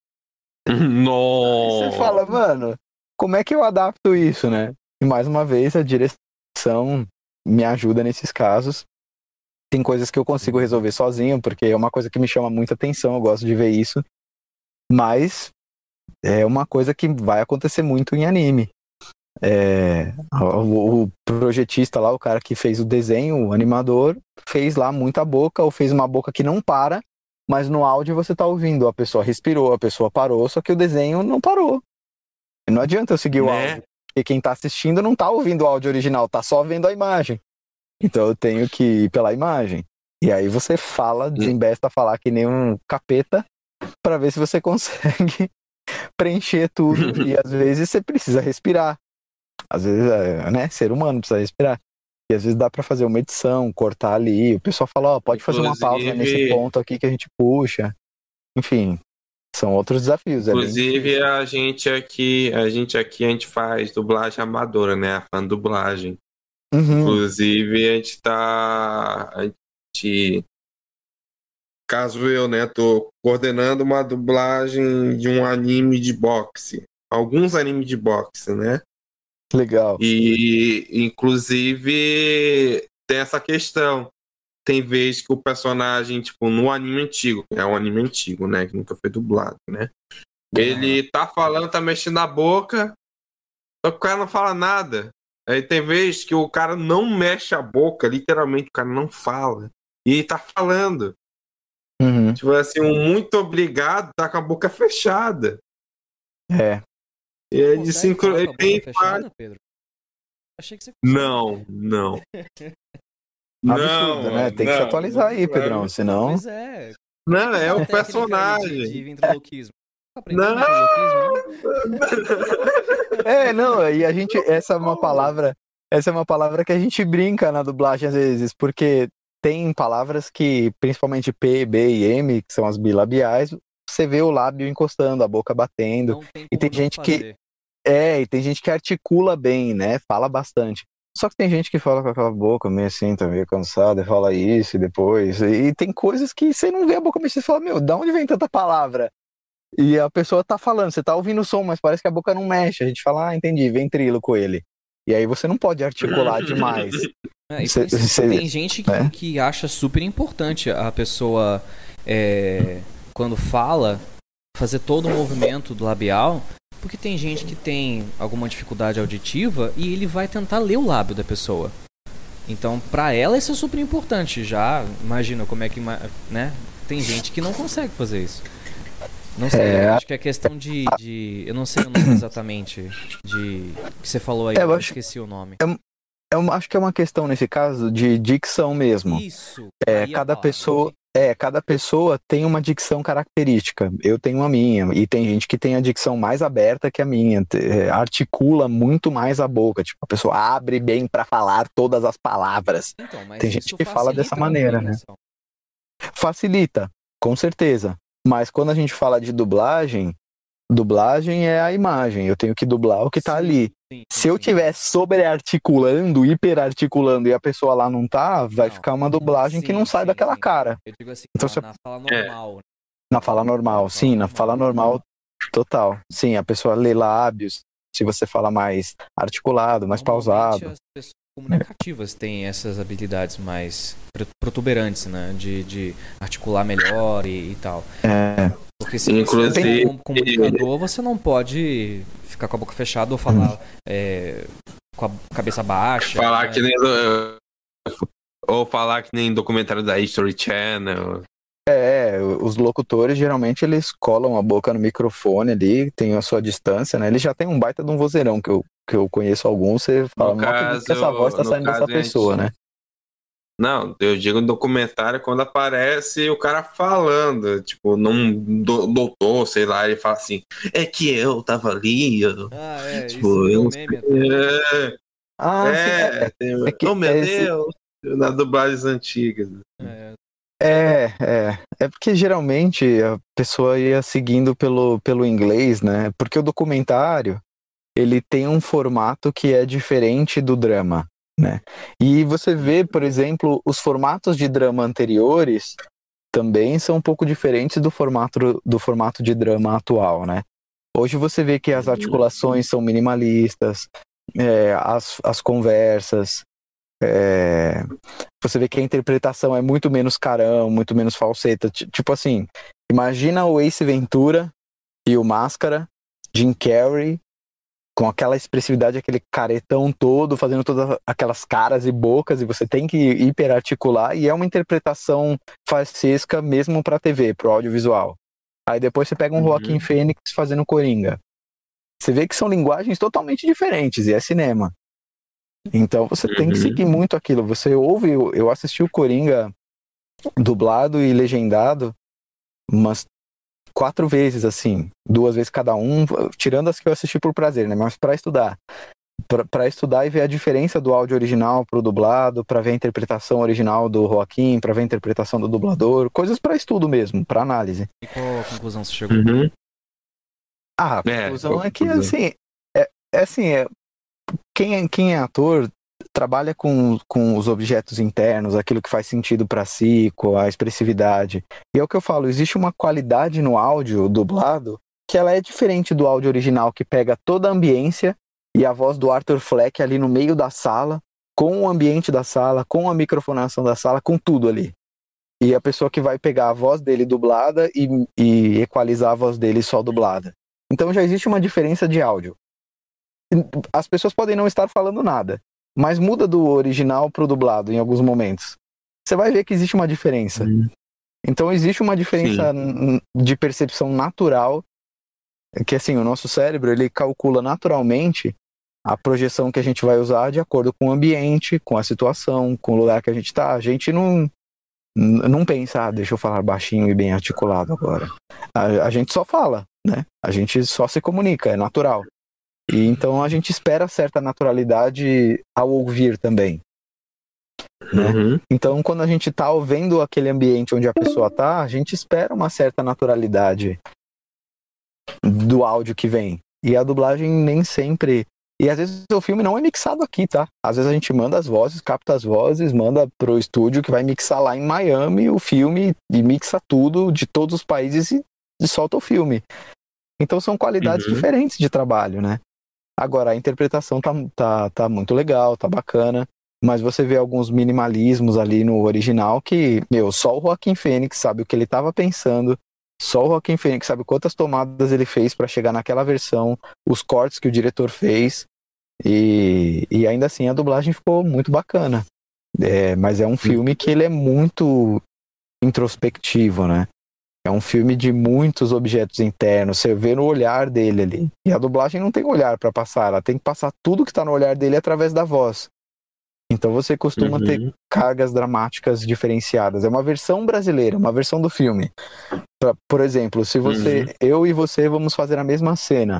Nossa! Aí você fala, mano, como é que eu adapto isso, né? E mais uma vez, a direção me ajuda nesses casos. Tem coisas que eu consigo resolver sozinho, porque é uma coisa que me chama muita atenção, eu gosto de ver isso. Mas é uma coisa que vai acontecer muito em anime. É, o, o projetista lá, o cara que fez o desenho, o animador, fez lá muita boca, ou fez uma boca que não para, mas no áudio você tá ouvindo, a pessoa respirou, a pessoa parou, só que o desenho não parou. Não adianta eu seguir o né? áudio, porque quem tá assistindo não tá ouvindo o áudio original, tá só vendo a imagem. Então eu tenho que ir pela imagem. E aí você fala, desembesta a falar que nem um capeta, pra ver se você consegue preencher tudo. E às vezes você precisa respirar. Às vezes, é, né, ser humano precisa respirar. E às vezes dá pra fazer uma edição, cortar ali. O pessoal fala, ó, pode fazer uma pausa Inclusive- nesse ponto aqui que a gente puxa. Enfim, são outros desafios. É bem Inclusive, difícil. a gente aqui, a gente aqui, a gente faz dublagem amadora, né? A fã dublagem. Uhum. Inclusive, a gente tá. A gente. Caso eu, né, tô coordenando uma dublagem de um anime de boxe. Alguns animes de boxe, né? Legal. E, inclusive, tem essa questão. Tem vezes que o personagem, tipo, no anime antigo, é um anime antigo, né? Que nunca foi dublado, né? Ele tá falando, tá mexendo a boca, só que o cara não fala nada. Aí tem vezes que o cara não mexe a boca, literalmente, o cara não fala. E ele tá falando. Uhum. Tipo assim, um muito obrigado, tá com a boca fechada. É. E é de Consegue sincro... falar com a ele boca tem fechada, Pedro? Achei que você conseguia. Não, não. Absurdo, né? Tem que se não. atualizar aí, Pedrão. Senão. Pois é. Não, é Qual o a técnica aí personagem. De, de ventriloquismo. Nunca aprendeu Não. ventriloquismo, não? É, não, e a gente. Essa é uma palavra. Essa é uma palavra que a gente brinca na dublagem às vezes, porque tem palavras que, principalmente P, B e M, que são as bilabiais, você vê o lábio encostando, a boca batendo. Não tem E tem como não gente que- fazer. É, e tem gente que articula bem, né? Fala bastante. Só que tem gente que fala com aquela boca meio assim, tá meio cansada, e fala isso e depois. E tem coisas que você não vê a boca mexer e fala, meu, da onde vem tanta palavra? E a pessoa tá falando, você tá ouvindo o som, mas parece que a boca não mexe. A gente fala, ah, entendi, ventrilo com ele. E aí você não pode articular demais. É, e Cê- tem, cê- tem gente que, né? que acha super importante a pessoa, é, quando fala, fazer todo o movimento do labial, porque tem gente que tem alguma dificuldade auditiva e ele vai tentar ler o lábio da pessoa. Então, pra ela, isso é super importante. Já imagina como é que, ma- né? Tem gente que não consegue fazer isso. Não sei, É. acho que é questão de, de. Eu não sei o nome exatamente de. Que você falou aí, É, eu eu acho- esqueci o nome. É uma- acho que é uma questão, nesse caso, de dicção mesmo. Isso. É, aí a cada palavra. pessoa, é, cada pessoa tem uma dicção característica. Eu tenho a minha, e tem gente que tem a dicção mais aberta que a minha, te- é, articula muito mais a boca, tipo, a pessoa abre bem pra falar todas as palavras. Então, mas Tem gente isso que fala facilita dessa a maneira, né? comunicação. Facilita, com certeza. Mas quando a gente fala de dublagem, dublagem é a imagem. Eu tenho que dublar o que tá Sim, ali. sim, Se sim, eu sim. tiver sobrearticulando, hiperarticulando e a pessoa lá não tá, vai Não. ficar uma dublagem que Sim, não sai sim, daquela sim. cara. Eu digo assim, Então na, você- na fala normal. né? Na fala normal, Na sim, fala na fala normal, total. Sim, a pessoa lê lábios, se você fala mais articulado, mais Normalmente, pausado. as pessoas comunicativas têm essas habilidades mais pro- protuberantes, né? De, de articular melhor e, e tal. É, Porque se você Inclusive- é um comunicador, você não pode ficar com a boca fechada ou falar é, com a cabeça baixa. Falar né? que nem. do- Ou falar que nem documentário da History Channel. é, os locutores geralmente eles colam a boca no microfone ali, tem a sua distância, né? Eles já tem um baita de um vozeirão que eu, que eu conheço alguns, você fala, No não acredito que essa caso- voz tá no saindo dessa caso, a gente- pessoa, né? Não, eu digo documentário quando aparece o cara falando, tipo, num do- doutor, sei lá, ele fala assim, é que eu tava ali, eu, Ah, é, tipo, isso eu virou não meme até. sei. Ah, sim, É, é, tem- é que oh meu esse- Deus, na dublagens antigas. É, É, é. É porque geralmente a pessoa ia seguindo pelo, pelo inglês, né? Porque o documentário, ele tem um formato que é diferente do drama, né? E você vê, por exemplo, os formatos de drama anteriores também são um pouco diferentes do formato, do formato de drama atual, né? Hoje você vê que as articulações são minimalistas, é, as, as conversas, é, você vê que a interpretação é muito menos carão, muito menos falseta. T- Tipo assim, imagina o Ace Ventura e o Máscara, Jim Carrey, com aquela expressividade, aquele caretão todo, fazendo todas aquelas caras e bocas, e você tem que hiperarticular, e é uma interpretação farsesca mesmo pra T V, pro audiovisual. Aí depois você pega um Uhum. Joaquin Phoenix fazendo Coringa. Você vê que são linguagens totalmente diferentes, e é cinema. Então você tem que Uhum. seguir muito aquilo. Você ouve, eu eu assisti o Coringa dublado e legendado umas quatro vezes, assim, duas vezes cada um, tirando as que eu assisti por prazer, né? Mas pra estudar. Pra, pra estudar e ver a diferença do áudio original pro dublado, pra ver a interpretação original do Joaquim, pra ver a interpretação do dublador, coisas pra estudo mesmo, pra análise. E qual a conclusão você chegou? Uhum. Ah, a É, conclusão é que, conclusão. assim, é, é assim, é, quem, é, quem é ator trabalha com, com os objetos internos, aquilo que faz sentido pra si, com a expressividade. E é o que eu falo, existe uma qualidade no áudio dublado que ela é diferente do áudio original, que pega toda a ambiência e a voz do Arthur Fleck ali no meio da sala, com o ambiente da sala, com a microfonação da sala, com tudo ali. E a pessoa que vai pegar a voz dele dublada e, e equalizar a voz dele só dublada. Então já existe uma diferença de áudio. As pessoas podem não estar falando nada, mas muda do original pro dublado em alguns momentos. Você vai ver que existe uma diferença. Hum. Então existe uma diferença n- de percepção natural, que assim, o nosso cérebro, ele calcula naturalmente a projeção que a gente vai usar de acordo com o ambiente, com a situação, com o lugar que a gente tá. A gente não, n- não pensa, ah, deixa eu falar baixinho e bem articulado agora. A, a gente só fala, né? A gente só se comunica, é natural. E então a gente espera certa naturalidade ao ouvir também. Né? Uhum. Então, quando a gente tá vendo aquele ambiente onde a pessoa tá, a gente espera uma certa naturalidade do áudio que vem. E a dublagem nem sempre... E às vezes o filme não é mixado aqui, tá? Às vezes a gente manda as vozes, capta as vozes, manda pro estúdio que vai mixar lá em Miami o filme e mixa tudo de todos os países e, e solta o filme. Então são qualidades Uhum. diferentes de trabalho, né? Agora, a interpretação tá, tá, tá muito legal, tá bacana, mas você vê alguns minimalismos ali no original que, meu, só o Joaquin Phoenix sabe o que ele tava pensando, só o Joaquin Phoenix sabe quantas tomadas ele fez pra chegar naquela versão, os cortes que o diretor fez, e, e ainda assim a dublagem ficou muito bacana. É, mas é um filme que ele é muito introspectivo, né? É um filme de muitos objetos internos, você vê no olhar dele ali. E a dublagem não tem olhar pra passar, ela tem que passar tudo que tá no olhar dele através da voz. Então você costuma Uhum. ter cargas dramáticas diferenciadas. É uma versão brasileira, uma versão do filme. Pra- por exemplo, se você, Uhum. eu e você vamos fazer a mesma cena,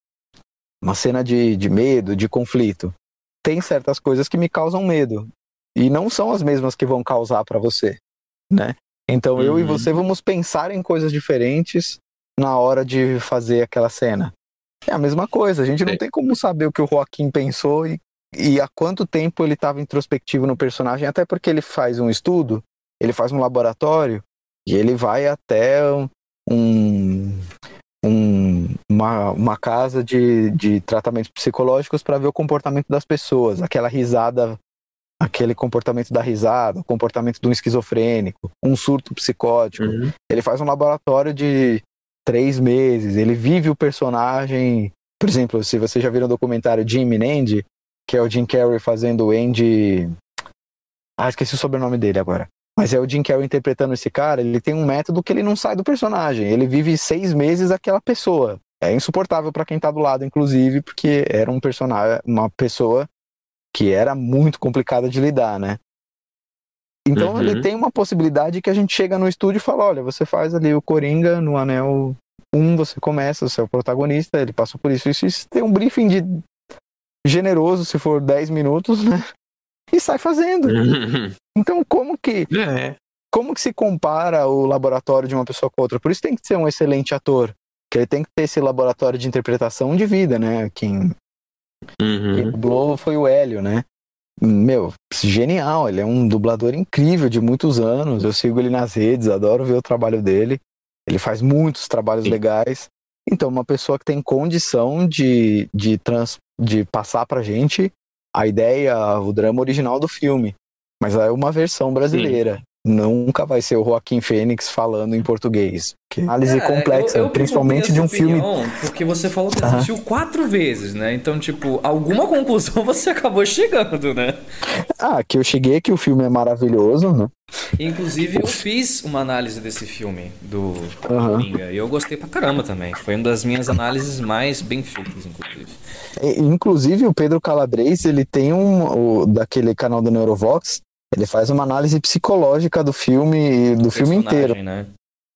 uma cena de, de medo, de conflito, tem certas coisas que me causam medo e não são as mesmas que vão causar pra você, né? Então eu e Uhum. você vamos pensar em coisas diferentes na hora de fazer aquela cena. É a mesma coisa, a gente não Sim. tem como saber o que o Joaquim pensou e, e há quanto tempo ele estava introspectivo no personagem, até porque ele faz um estudo, ele faz um laboratório e ele vai até um, um- uma, uma casa de, de tratamentos psicológicos para ver o comportamento das pessoas, aquela risada, aquele comportamento da risada, o comportamento de um esquizofrênico, um surto psicótico. Uhum. Ele faz um laboratório de três meses, ele vive o personagem. Por exemplo, se você já viram o documentário Jim and Andy, que é o Jim Carrey fazendo o Andy... Ah, esqueci o sobrenome dele agora. Mas é o Jim Carrey interpretando esse cara, ele tem um método que ele não sai do personagem. Ele vive seis meses aquela pessoa. É insuportável pra quem tá do lado, inclusive, porque era um personagem, uma pessoa que era muito complicada de lidar, né? Então Uhum. ele tem uma possibilidade que a gente chega no estúdio e fala, olha, você faz ali o Coringa no Anel um, você começa, você é o protagonista, ele passou por isso, isso, isso. Tem um briefing de generoso, se for dez minutos, né? E sai fazendo. Uhum. Então como que, É. como que se compara o laboratório de uma pessoa com outra? Por isso tem que ser um excelente ator, que ele tem que ter esse laboratório de interpretação de vida, né? Quem, quem Uhum. dublou foi o Hélio, né? Meu, genial, ele é um dublador incrível de muitos anos, eu sigo ele nas redes, adoro ver o trabalho dele, ele faz muitos trabalhos Sim. legais, então uma pessoa que tem condição de, de, trans, de passar pra gente a ideia, o drama original do filme, mas é uma versão brasileira, nunca vai ser o Joaquin Phoenix falando em português, porque análise Cara, complexa, eu, eu principalmente de um filme... opinião, porque você falou que Aham. assistiu quatro vezes, né? Então, tipo, alguma conclusão você acabou chegando, né? Ah, que eu cheguei que o filme é maravilhoso, né? Inclusive, eu fiz uma análise desse filme, do Aham. Coringa, e eu gostei pra caramba também. Foi uma das minhas análises mais bem feitas, inclusive. E, Inclusive o Pedro Calabres, ele tem um, o, daquele canal do Neurovox, ele faz uma análise psicológica do filme, do filme Personagem, inteiro. né?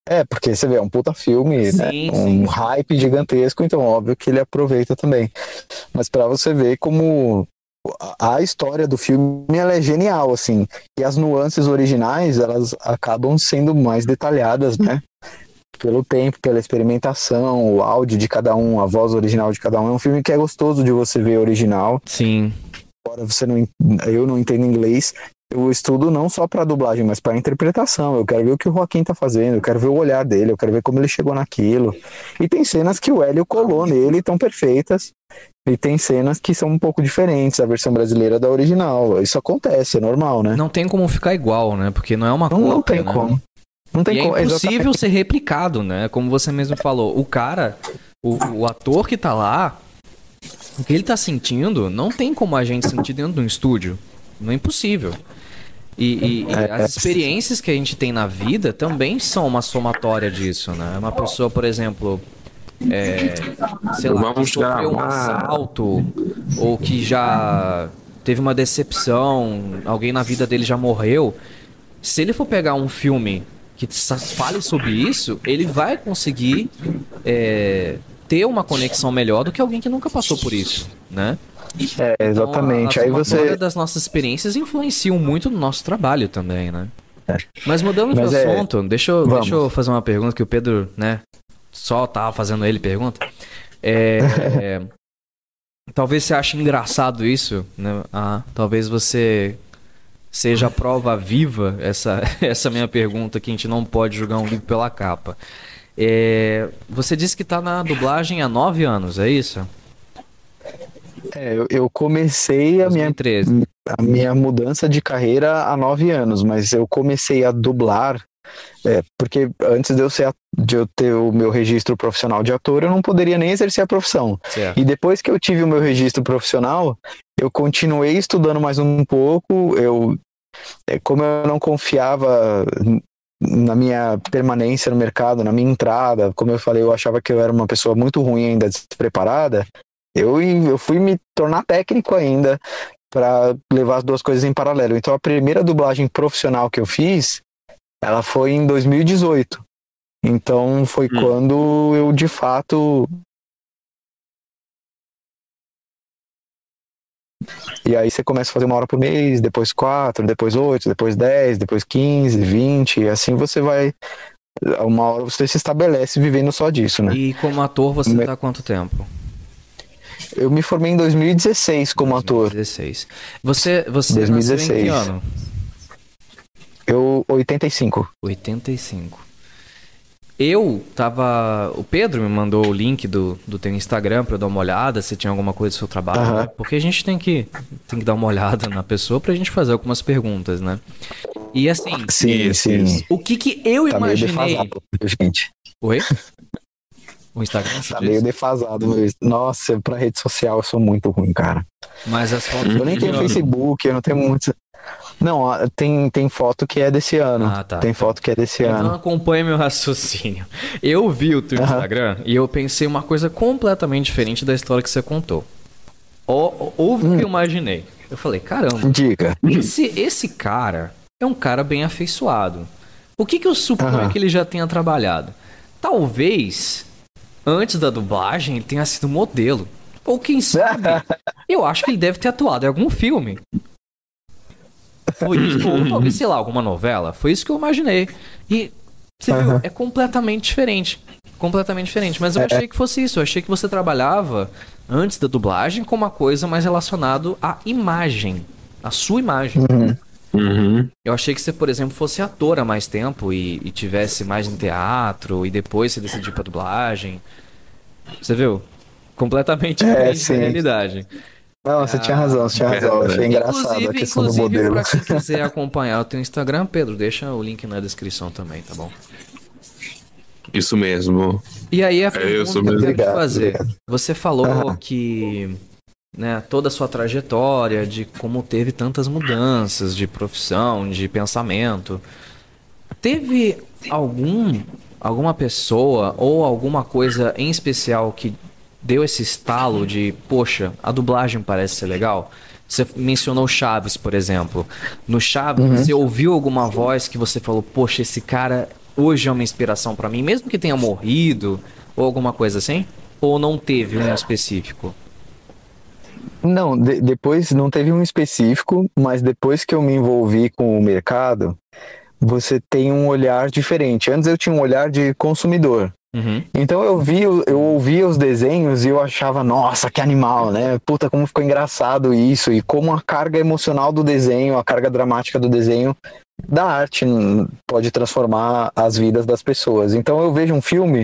É, porque você vê, é um puta filme, Sim, né? sim, Um sim. hype gigantesco, então óbvio que ele aproveita também. Mas pra você ver como a a história do filme ela é genial, assim. E as nuances originais, elas acabam sendo mais detalhadas, né? Pelo tempo, pela experimentação, o áudio de cada um, a voz original de cada um. É um filme que é gostoso de você ver original. Sim. Embora você não, en- eu não entendo inglês, eu estudo não só pra dublagem, mas pra interpretação. Eu quero ver o que o Joaquim tá fazendo, eu quero ver o olhar dele, eu quero ver como ele chegou naquilo. E tem cenas que o Hélio colou nele, tão perfeitas. E tem cenas que são um pouco diferentes, a versão brasileira da original. Isso acontece, é normal, né? Não tem como ficar igual, né? Porque não é uma Não, não cópia, tem né? como. Não tem E é como. impossível exatamente. ser replicado, né? Como você mesmo falou, o cara, o, o ator que tá lá, o que ele tá sentindo, não tem como a gente sentir dentro de um estúdio. Não é impossível. E, e- e É, as experiências que a gente tem na vida também são uma somatória disso, né? Uma pessoa, por exemplo, é, sei lá, que Vamos sofreu um gravar. assalto, ou que já teve uma decepção, alguém na vida dele já morreu. Se ele for pegar um filme que sa- fale sobre isso, ele vai conseguir é, ter uma conexão melhor do que alguém que nunca passou por isso, né? É, Então, exatamente. a, a Aí somatória você. das nossas experiências influenciam muito no nosso trabalho também, né? É. Mas mudando de Mas é- assunto, deixa, eu, Vamos. deixa eu fazer uma pergunta que o Pedro, né, só tava fazendo ele pergunta. É, talvez você ache engraçado isso, né? Ah, talvez você seja a prova viva essa, essa minha pergunta que a gente não pode julgar um livro pela capa. É, você disse que tá na dublagem há nove anos, é isso? É, eu, eu comecei a dois mil minha, e treze. a minha mudança de carreira há nove anos, mas eu comecei a dublar, é, porque antes de eu, ser, a- de eu ter o meu registro profissional de ator, eu não poderia nem exercer a profissão. Certo. E depois que eu tive o meu registro profissional, eu continuei estudando mais um pouco. Eu, é, como eu não confiava n- na minha permanência no mercado, na minha entrada, como eu falei, eu achava que eu era uma pessoa muito ruim ainda, despreparada. Eu, eu fui me tornar técnico ainda para levar as duas coisas em paralelo. Então a primeira dublagem profissional que eu fiz, ela foi em dois mil e dezoito. Então foi Hum. quando eu de fato. E aí você começa a fazer uma hora por mês, depois quatro, depois oito, depois dez, depois quinze, vinte, e assim você vai. Uma hora você se estabelece vivendo só disso, né? E como ator você Me- tá há quanto tempo? Eu me formei em dois mil e dezesseis como ator. dois mil e dezesseis. Você, você dois mil e nasceu em que dezesseis. ano? Eu, oitenta e cinco. oitenta e cinco. Eu tava. O Pedro me mandou o link do, do teu Instagram pra eu dar uma olhada se tinha alguma coisa do seu trabalho, Aham. né? Porque a gente tem que, tem que dar uma olhada na pessoa pra gente fazer algumas perguntas, né? E assim, Sim, Isso, sim. isso. o que que eu Tá meio imaginei. defasado, gente. Oi? O Instagram você Tá disse? meio defasado. Mas, nossa, pra rede social eu sou muito ruim, cara. Mas as fotos. Eu nem tenho de- Facebook, eu não tenho muito. Não, ó, tem, tem foto que é desse ano. Ah, tá. Tem foto que é desse Então ano. acompanha meu raciocínio. Eu vi o teu Aham. Instagram e eu pensei uma coisa completamente diferente da história que você contou. Ou- Houve Hum. o que eu imaginei. Eu falei, caramba, Diga. esse, esse cara é um cara bem afeiçoado. O que que eu suponho Aham. que ele já tenha trabalhado? Talvez, antes da dublagem, ele tenha sido modelo. Ou quem sabe, eu acho que ele deve ter atuado em algum filme. Foi isso, ou talvez, sei lá, alguma novela. Foi isso que eu imaginei. E, você viu, Aham. é completamente diferente. Completamente diferente. Mas eu É. achei que fosse isso. Eu achei que você trabalhava antes da dublagem com uma coisa mais relacionada à imagem. A sua imagem. Uhum. Uhum. Eu achei que você, por exemplo, fosse ator há mais tempo e, e tivesse mais em teatro e depois você decidiu pra dublagem. Você viu? Completamente É, diferente da sim. realidade. Não, você tinha razão, você tinha razão. Eu achei engraçado a questão do inclusive modelo. pra quem quiser acompanhar o teu Instagram, Pedro, deixa o link na descrição também, tá bom? Isso mesmo. E aí a eu pergunta sou que eu mesmo. quero te Obrigado, fazer. obrigado. Você falou Aham. que, né, toda a sua trajetória, de como teve tantas mudanças de profissão, de pensamento. Teve algum, alguma pessoa ou alguma coisa em especial que deu esse estalo de, poxa, a dublagem parece ser legal? Você mencionou Chaves, por exemplo. No Chaves, Uhum. você ouviu alguma voz que você falou, poxa, esse cara, hoje é uma inspiração pra mim, mesmo que tenha morrido ou alguma coisa assim? Ou não teve um específico? Não, de- depois não teve um específico, mas depois que eu me envolvi com o mercado, você tem um olhar diferente. Antes eu tinha um olhar de consumidor. Uhum. Então eu vi, eu ouvia os desenhos e eu achava, nossa, que animal, né? Puta, como ficou engraçado isso, e como a carga emocional do desenho, a carga dramática do desenho da arte hum, pode transformar as vidas das pessoas. Então eu vejo um filme,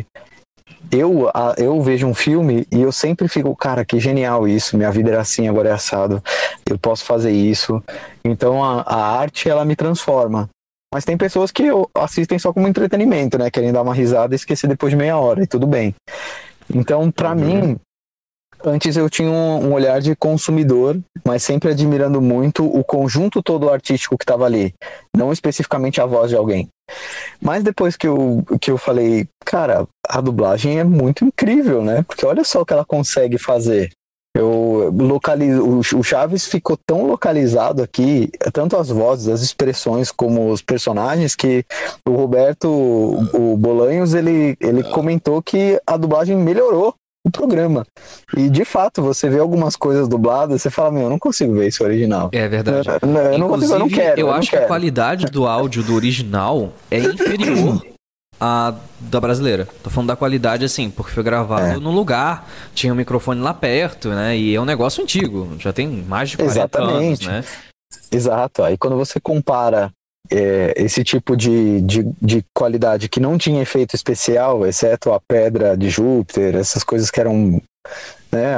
eu, a- eu vejo um filme e eu sempre fico, cara, que genial isso, minha vida era assim, agora é assado, eu posso fazer isso. Então a, a arte, ela me transforma. Mas tem pessoas que eu- assistem só como entretenimento, né? Querem dar uma risada e esquecer depois de meia hora, e tudo bem. Então, pra mim, antes eu tinha um, um olhar de consumidor, mas sempre admirando muito o conjunto todo artístico que estava ali, não especificamente a voz de alguém. Mas depois que eu, que eu falei, cara, a dublagem é muito incrível, né? Porque olha só o que ela consegue fazer. Eu localizo, o o Chaves ficou tão localizado aqui, tanto as vozes, as expressões, como os personagens, que o Roberto, o o Bolanhos, ele, ele comentou que a dublagem melhorou o programa. E de fato, você vê algumas coisas dubladas, você fala, meu, eu não consigo ver isso original. É verdade. Eu, não- eu não consigo, eu não Inclusive, quero. eu eu não acho que a quero. qualidade do áudio do original é inferior à da brasileira. Tô falando da qualidade assim, porque foi gravado É. num lugar, tinha um microfone lá perto, né? E é um negócio antigo, já tem mais de quarenta Exatamente. anos, né? Exato. Aí quando você compara é, esse tipo de, de, de qualidade que não tinha efeito especial, exceto a pedra de Júpiter, essas coisas que eram, né,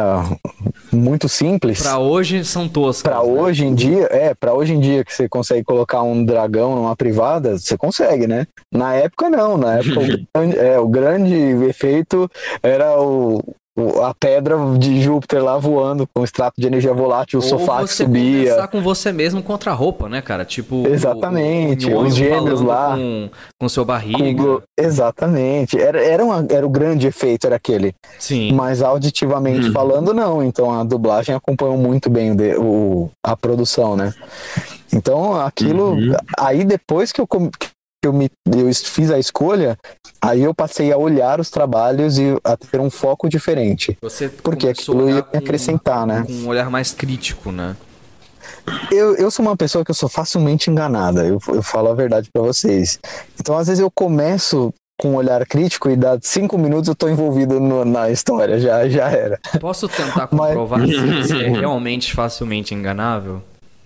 muito simples. Pra hoje são toscas. Pra né? hoje em dia, é, para hoje em dia que você consegue colocar um dragão numa privada, você consegue, né? Na época não, na época o, grande, é, o grande efeito era o, o- a pedra de Júpiter lá voando com extrato de energia volátil, o Ou sofá que você subia. conversar com você mesmo contra a roupa, né, cara? Tipo, Exatamente, o, o, o os nhonho gêmeos falando lá. com, com seu Com barriga. glo- Exatamente, era, era, uma- era o grande efeito, era aquele. Sim. Mas auditivamente Hum. falando, não. Então a dublagem acompanhou muito bem o, de- o- a produção, né? Então aquilo. Uhum. Aí depois que eu, com- que eu, me, eu es- fiz a escolha, aí eu passei a olhar os trabalhos e a ter um foco diferente. Você Porque começou a aquilo ia olhar me com, acrescentar, né? com um olhar mais crítico, né? Eu, eu sou uma pessoa que eu sou facilmente enganada, eu, eu falo a verdade pra vocês. Então, às vezes, eu começo com um olhar crítico e dá cinco minutos eu tô envolvido no- na história, já, já era. Posso tentar Mas- comprovar se você é realmente facilmente enganável?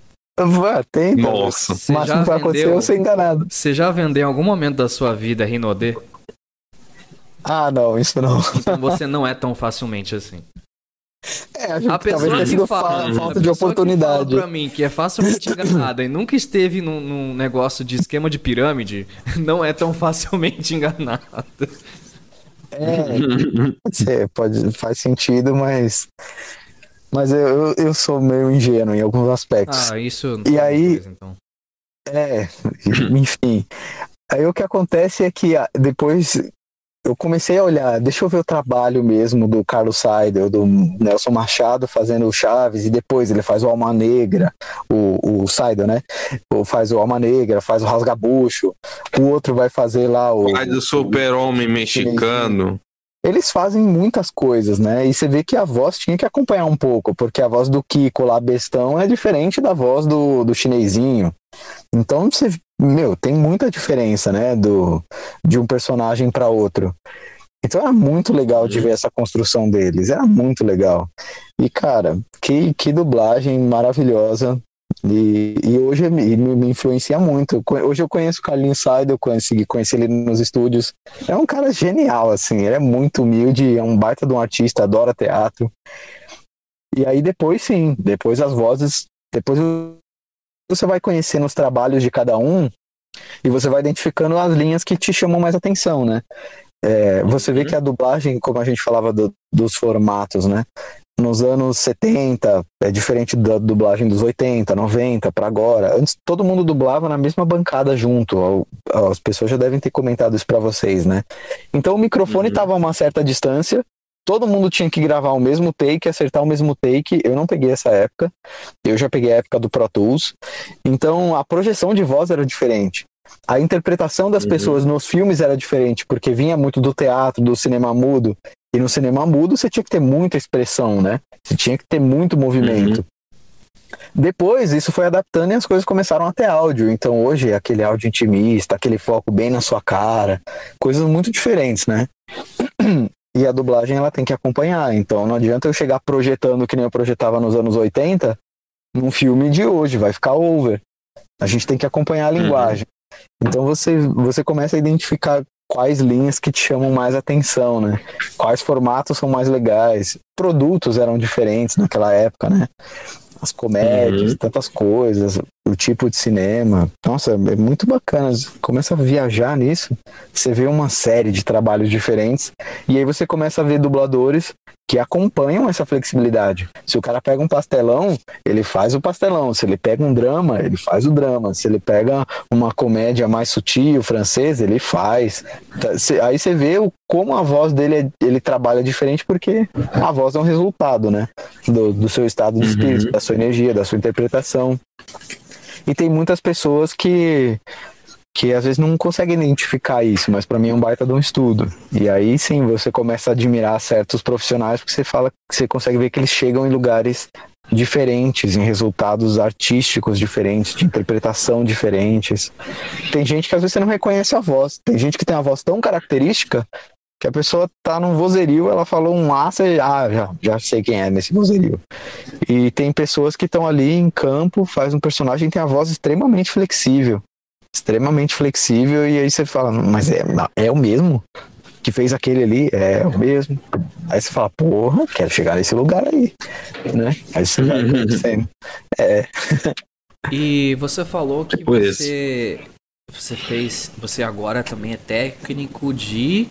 Vá, tenta. Nossa. O Você máximo já que vai acontecer é vendeu, eu ser enganado. você já vendeu em algum momento da sua vida Rinodê? Ah, não, isso não. Então você não é tão facilmente assim. É, acho A que talvez pessoa tenha que sido fala, fa- a falta de pessoa que fala oportunidade. pra mim que é facilmente enganada e nunca esteve num, num negócio de esquema de pirâmide, não é tão facilmente enganada. É, pode ser, pode, faz sentido, mas. Mas eu, eu, eu sou meio ingênuo em alguns aspectos. Ah, isso. E aí- Dois, então. É, enfim. Aí o que acontece é que ah, depois eu comecei a olhar, deixa eu ver o trabalho mesmo do Carlos Seidel, do Nelson Machado fazendo o Chaves, e depois ele faz o Alma Negra, o, o Seidel, né? Ou faz o Alma Negra, faz o Rasgabucho, o outro vai fazer lá o. Pai do super-homem mexicano. Eles fazem muitas coisas, né? E você vê que a voz tinha que acompanhar um pouco, porque a voz do Kiko lá, bestão, é diferente da voz do, do chinesinho. Então, você, meu, tem muita diferença, né? Do, de um personagem para outro. Então, era muito legal de ver essa construção deles. Era muito legal. E, cara, que, que dublagem maravilhosa. E, e hoje me, me influencia muito. Hoje eu conheço o Carlinhos Seidel, eu consegui conhecer ele nos estúdios. É um cara genial, assim. Ele é muito humilde, é um baita de um artista, adora teatro. E aí depois, sim, depois as vozes, depois você vai conhecendo os trabalhos de cada um e você vai identificando as linhas que te chamam mais atenção, né? É, você vê que a dublagem, como a gente falava do, dos formatos, né? Nos anos setenta, é diferente da dublagem dos oitenta, noventa para agora. Antes todo mundo dublava na mesma bancada junto. As pessoas já devem ter comentado isso para vocês, né? Então o microfone estava a uma certa distância, todo mundo tinha que gravar o mesmo take, acertar o mesmo take. Eu não peguei essa época, eu já peguei a época do Pro Tools. Então a projeção de voz era diferente. A interpretação das Uhum. pessoas nos filmes era diferente, porque vinha muito do teatro, do cinema mudo. E no cinema mudo você tinha que ter muita expressão, né? Você tinha que ter muito movimento. Depois isso foi adaptando e as coisas começaram a ter áudio. Então hoje é aquele áudio intimista, aquele foco bem na sua cara, coisas muito diferentes, né? E a dublagem ela tem que acompanhar. Então não adianta eu chegar projetando que nem eu projetava nos anos oitenta num filme de hoje, vai ficar over. A gente tem que acompanhar a linguagem. Então você, você começa a identificar quais linhas que te chamam mais atenção, né? Quais formatos são mais legais. Produtos eram diferentes naquela época, né? As comédias, Uhum. tantas coisas, o tipo de cinema. Nossa, é muito bacana. Você começa a viajar nisso, você vê uma série de trabalhos diferentes, e aí você começa a ver dubladores que acompanham essa flexibilidade. Se o cara pega um pastelão, ele faz o pastelão. Se ele pega um drama, ele faz o drama. Se ele pega uma comédia mais sutil, francesa, ele faz. Aí você vê o, como a voz dele, ele trabalha diferente, porque a voz é um resultado, né? Do, do seu estado de espírito, Uhum. da sua energia, da sua interpretação. E tem muitas pessoas que que às vezes não conseguem identificar isso, mas para mim é um baita de um estudo. E aí sim, você começa a admirar certos profissionais, porque você fala que você consegue ver que eles chegam em lugares diferentes, em resultados artísticos diferentes, de interpretação diferentes. Tem gente que às vezes você não reconhece a voz, tem gente que tem uma voz tão característica que a pessoa tá num vozerio, ela falou um A, você, ah, já, já sei quem é nesse vozerio. E tem pessoas que estão ali em campo, faz um personagem e tem a voz extremamente flexível. Extremamente flexível, e aí você fala, mas é, é o mesmo que fez aquele ali? É o mesmo. Aí você fala, porra, quero chegar nesse lugar aí, né? Aí você vai acontecendo. É. E você falou que Tipo você, você fez, você agora também é técnico de...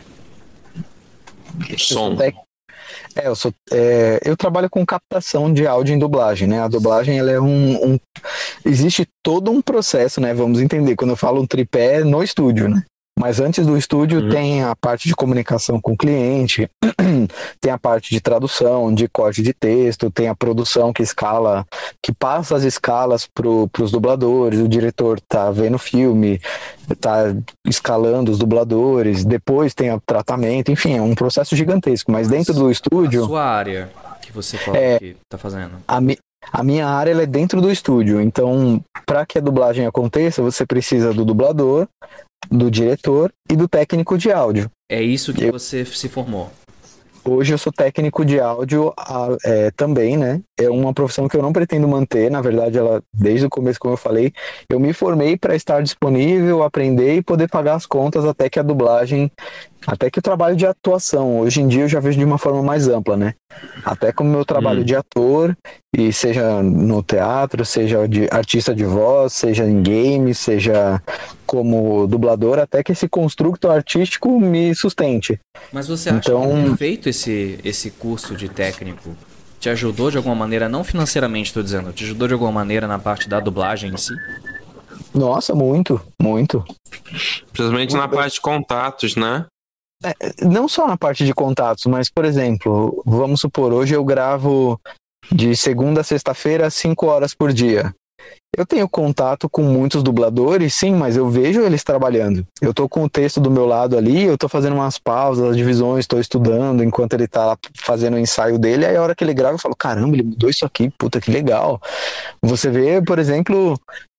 Som. É, eu sou, é, eu trabalho com captação de áudio em dublagem, né? A dublagem, ela é um, um... Existe todo um processo, né? Vamos entender. Quando eu falo um tripé, no estúdio, né? Mas antes do estúdio Uhum. tem a parte de comunicação com o cliente, tem a parte de tradução, de corte de texto, tem a produção que escala, que passa as escalas para os dubladores, o diretor tá vendo o filme, tá escalando os dubladores, depois tem o tratamento, enfim, é um processo gigantesco, mas dentro do A estúdio, sua área que você falou É. que tá fazendo. a, mi- a minha área ela é dentro do estúdio, então para que a dublagem aconteça, você precisa do dublador, do diretor e do técnico de áudio. É isso que Eu- você se formou. Hoje eu sou técnico de áudio a- é, também, né? É uma profissão que eu não pretendo manter, na verdade, ela, desde o começo, como eu falei, eu me formei para estar disponível, aprender e poder pagar as contas até que a dublagem, até que o trabalho de atuação, hoje em dia eu já vejo de uma forma mais ampla, né? Até como meu trabalho Hum. de ator, e seja no teatro, seja de artista de voz, seja em game, seja como dublador, até que esse construto artístico me sustente. Mas você acha Então- que ter feito esse, esse curso de técnico te ajudou de alguma maneira, não financeiramente estou dizendo, te ajudou de alguma maneira na parte da dublagem em si? Nossa, muito, muito. Principalmente na Muito bem. parte de contatos, né? Não só na parte de contatos, mas, por exemplo, vamos supor, hoje eu gravo de segunda a sexta-feira, cinco horas por dia. Eu tenho contato com muitos dubladores, sim, mas eu vejo eles trabalhando. Eu tô com o texto do meu lado ali, eu tô fazendo umas pausas, as divisões, estou estudando enquanto ele tá lá fazendo o ensaio dele, aí a hora que ele grava eu falo, caramba, ele mudou isso aqui, puta que legal. Você vê, por exemplo,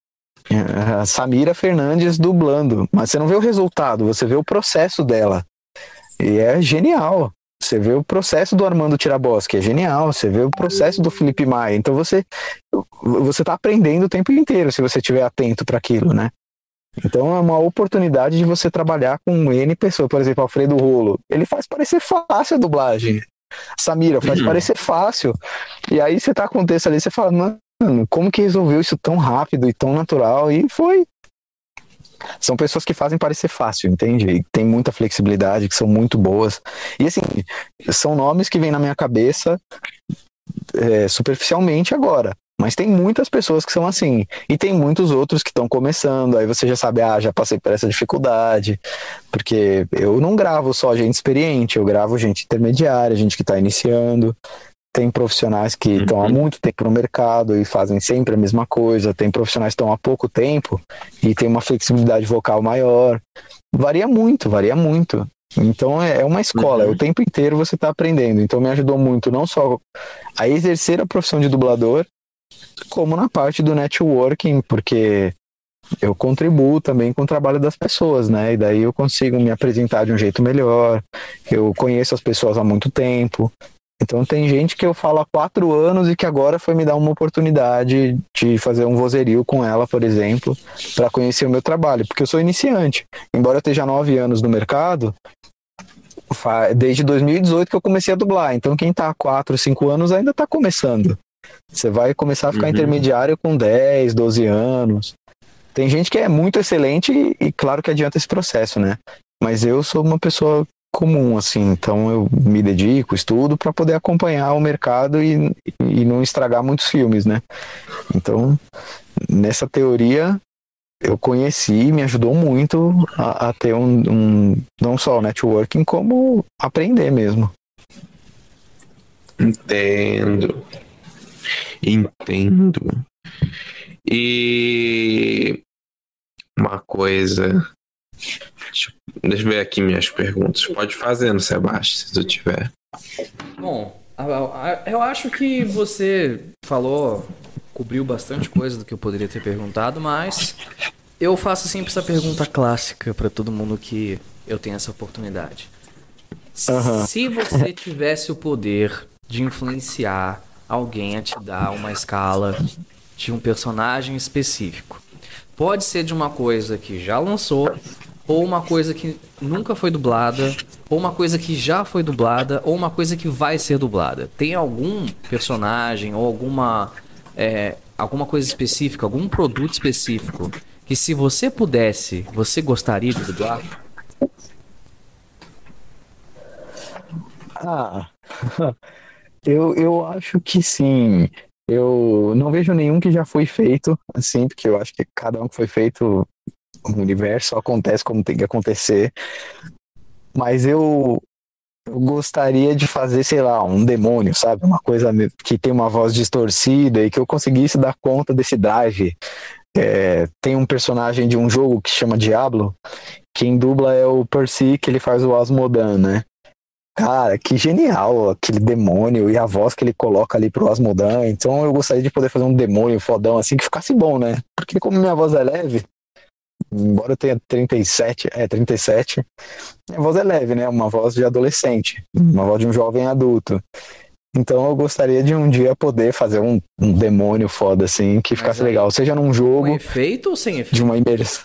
a Samira Fernandes dublando, mas você não vê o resultado, você vê o processo dela. E é genial. Você vê o processo do Armando Tiraboschi, é genial. Você vê o processo do Felipe Maia. Então você você tá aprendendo o tempo inteiro se você estiver atento para aquilo, né? Então é uma oportunidade de você trabalhar com N pessoas. Por exemplo, Alfredo Rolo. Ele faz parecer fácil a dublagem. Samira faz Uhum. parecer fácil. E aí você tá com o texto ali, você fala, mano, como que resolveu isso tão rápido e tão natural? E foi. São pessoas que fazem parecer fácil, entende? E tem muita flexibilidade, que são muito boas. E assim, são nomes que vêm na minha cabeça é, superficialmente agora. Mas tem muitas pessoas que são assim. E tem muitos outros que estão começando. Aí você já sabe, ah, já passei por essa dificuldade. Porque eu não gravo só gente experiente, eu gravo gente intermediária, gente que está iniciando. tem profissionais que estão Uhum. há muito tempo no mercado e fazem sempre a mesma coisa, tem profissionais que estão há pouco tempo e tem uma flexibilidade vocal maior. Varia muito, varia muito. Então é é uma escola, Uhum. é o tempo inteiro você está aprendendo. Então me ajudou muito não só a exercer a profissão de dublador, como na parte do networking, porque eu contribuo também com o trabalho das pessoas, né? E daí eu consigo me apresentar de um jeito melhor. Eu conheço as pessoas há muito tempo. Então tem gente que eu falo há quatro anos e que agora foi me dar uma oportunidade de fazer um vozerio com ela, por exemplo, para conhecer o meu trabalho, porque eu sou iniciante. Embora eu esteja há nove anos no mercado, fa- desde dois mil e dezoito que eu comecei a dublar. Então quem tá há quatro, cinco anos ainda está começando. Você vai começar a ficar Uhum. intermediário com dez, doze anos. Tem gente que é muito excelente e, e claro que adianta esse processo, né? Mas eu sou uma pessoa comum, assim, então eu me dedico, estudo para poder acompanhar o mercado e, e não estragar muitos filmes, né? Então, nessa teoria, eu conheci, me ajudou muito a, a ter um, um, não só o networking, como aprender mesmo. Entendo. Entendo. E uma coisa. Deixa eu deixa eu ver aqui minhas perguntas. Pode fazer, Sebastião, se tu tiver. Bom, a- a- eu acho que você falou, cobriu bastante coisa do que eu poderia ter perguntado, mas eu faço sempre essa pergunta clássica para todo mundo que eu tenho essa oportunidade. Aham. Se você tivesse o poder de influenciar alguém a te dar uma escala de um personagem específico, pode ser de uma coisa que já lançou, ou uma coisa que nunca foi dublada, ou uma coisa que já foi dublada, ou uma coisa que vai ser dublada. Tem algum personagem ou alguma é, alguma coisa específica, algum produto específico que se você pudesse, você gostaria de dublar? Ah, eu, eu acho que sim. Eu não vejo nenhum que já foi feito, assim, porque eu acho que cada um que foi feito, o universo acontece como tem que acontecer. Mas eu, eu gostaria de fazer, sei lá, um demônio, sabe? Uma coisa me- que tem uma voz distorcida e que eu conseguisse dar conta desse drive. É, tem um personagem de um jogo que chama Diablo, quem dubla é o Percy, que ele faz o Asmodan, né? Cara, que genial aquele demônio e a voz que ele coloca ali pro Asmodan. Então eu gostaria de poder fazer um demônio fodão assim que ficasse bom, né? Porque como minha voz é leve, embora eu tenha trinta e sete, é trinta e sete, minha voz é leve, né? Uma voz de adolescente, uma voz de um jovem adulto. Então eu gostaria de um dia poder fazer um, um demônio foda assim que ficasse aí- legal, seja num Com jogo efeito ou sem efeito? de uma imersão.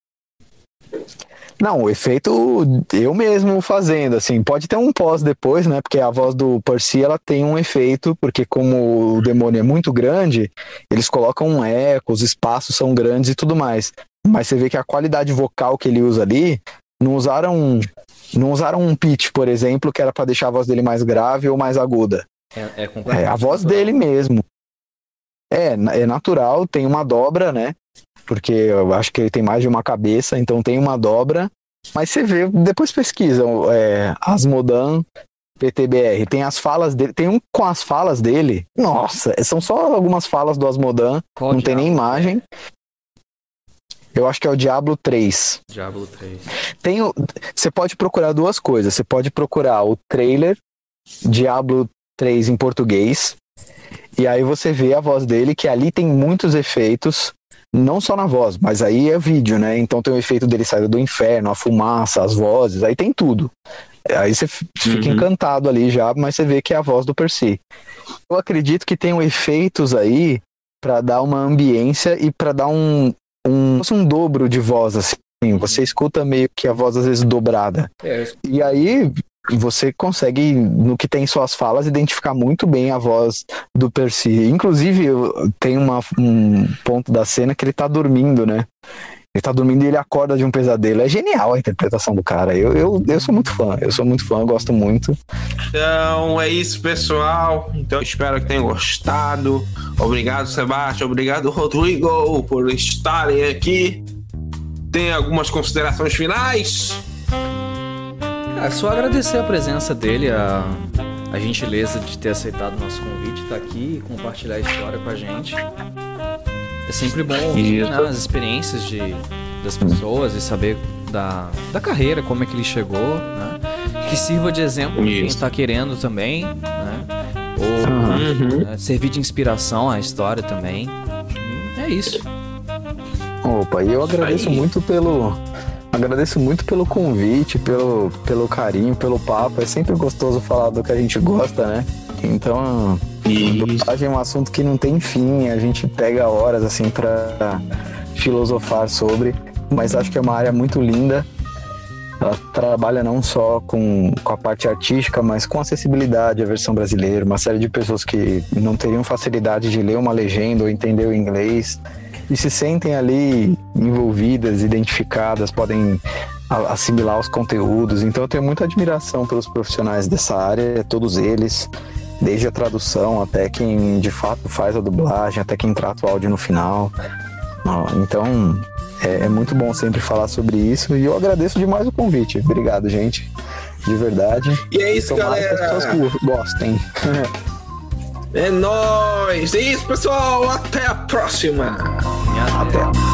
Não, o efeito eu mesmo fazendo, assim, pode ter um pós depois, né, porque a voz do Percy, ela tem um efeito, porque como o demônio é muito grande, eles colocam um eco, os espaços são grandes e tudo mais, mas você vê que a qualidade vocal que ele usa ali, não usaram, não usaram um pitch, por exemplo, que era para deixar a voz dele mais grave ou mais aguda, É, é é completamente a voz natural. dele mesmo, é, é natural, tem uma dobra, né, porque eu acho que ele tem mais de uma cabeça, então tem uma dobra, mas você vê, depois pesquisa, é, Asmodan P T B R, tem as falas dele, tem um com as falas dele, nossa, são só algumas falas do Asmodan, Qual não tem nem Diablo imagem, eu acho que é o Diablo três. é? Diablo três. Tem o, você pode procurar duas coisas, você pode procurar o trailer Diablo três em português, e aí você vê a voz dele, que ali tem muitos efeitos, não só na voz, mas aí é vídeo, né? Então tem o efeito dele sair do inferno, a fumaça, as vozes, aí tem tudo. Aí você f- fica Uhum. encantado ali já, mas você vê que é a voz do Percy. Eu acredito que tenham efeitos aí pra dar uma ambiência e pra dar um, um, um dobro de voz, assim. Você escuta meio que a voz às vezes dobrada. É, eu- E aí você consegue, no que tem suas falas, identificar muito bem a voz do Percy. Inclusive, eu- tem uma, um ponto da cena que ele tá dormindo, né? Ele tá dormindo e ele acorda de um pesadelo. É genial a interpretação do cara. Eu, eu, eu sou muito fã, eu sou muito fã, gosto muito. Então é isso, pessoal. Então espero que tenham gostado. Obrigado, Sebastião. Obrigado, Rodrigo, por estarem aqui. Tem algumas considerações finais? É só agradecer a presença dele, a, a gentileza de ter aceitado o nosso convite, estar aqui e compartilhar a história com a gente. É sempre bom ouvir, né, as experiências de, das pessoas e saber da, da carreira, como é que ele chegou, né? Que sirva de exemplo para quem está querendo também, né? Ou uhum. né, servir de inspiração à história também. E é isso. Opa, e eu agradeço Aí. muito pelo... Agradeço muito pelo convite, pelo, pelo carinho, pelo papo. É sempre gostoso falar do que a gente gosta, né? Então, dublagem é um assunto que não tem fim. A gente pega horas, assim, pra filosofar sobre. Mas acho que é uma área muito linda. Ela trabalha não só com, com a parte artística, mas com acessibilidade à versão brasileira. Uma série de pessoas que não teriam facilidade de ler uma legenda ou entender o inglês e se sentem ali envolvidas, identificadas, podem assimilar os conteúdos. Então eu tenho muita admiração pelos profissionais dessa área, todos eles, desde a tradução até quem de fato faz a dublagem, até quem trata o áudio no final. Então é, é muito bom sempre falar sobre isso e eu agradeço demais o convite. Obrigado, gente, de verdade. E é isso, Tomara galera! Que as pessoas gostem. É nóis! É isso, pessoal! Até a próxima! Até!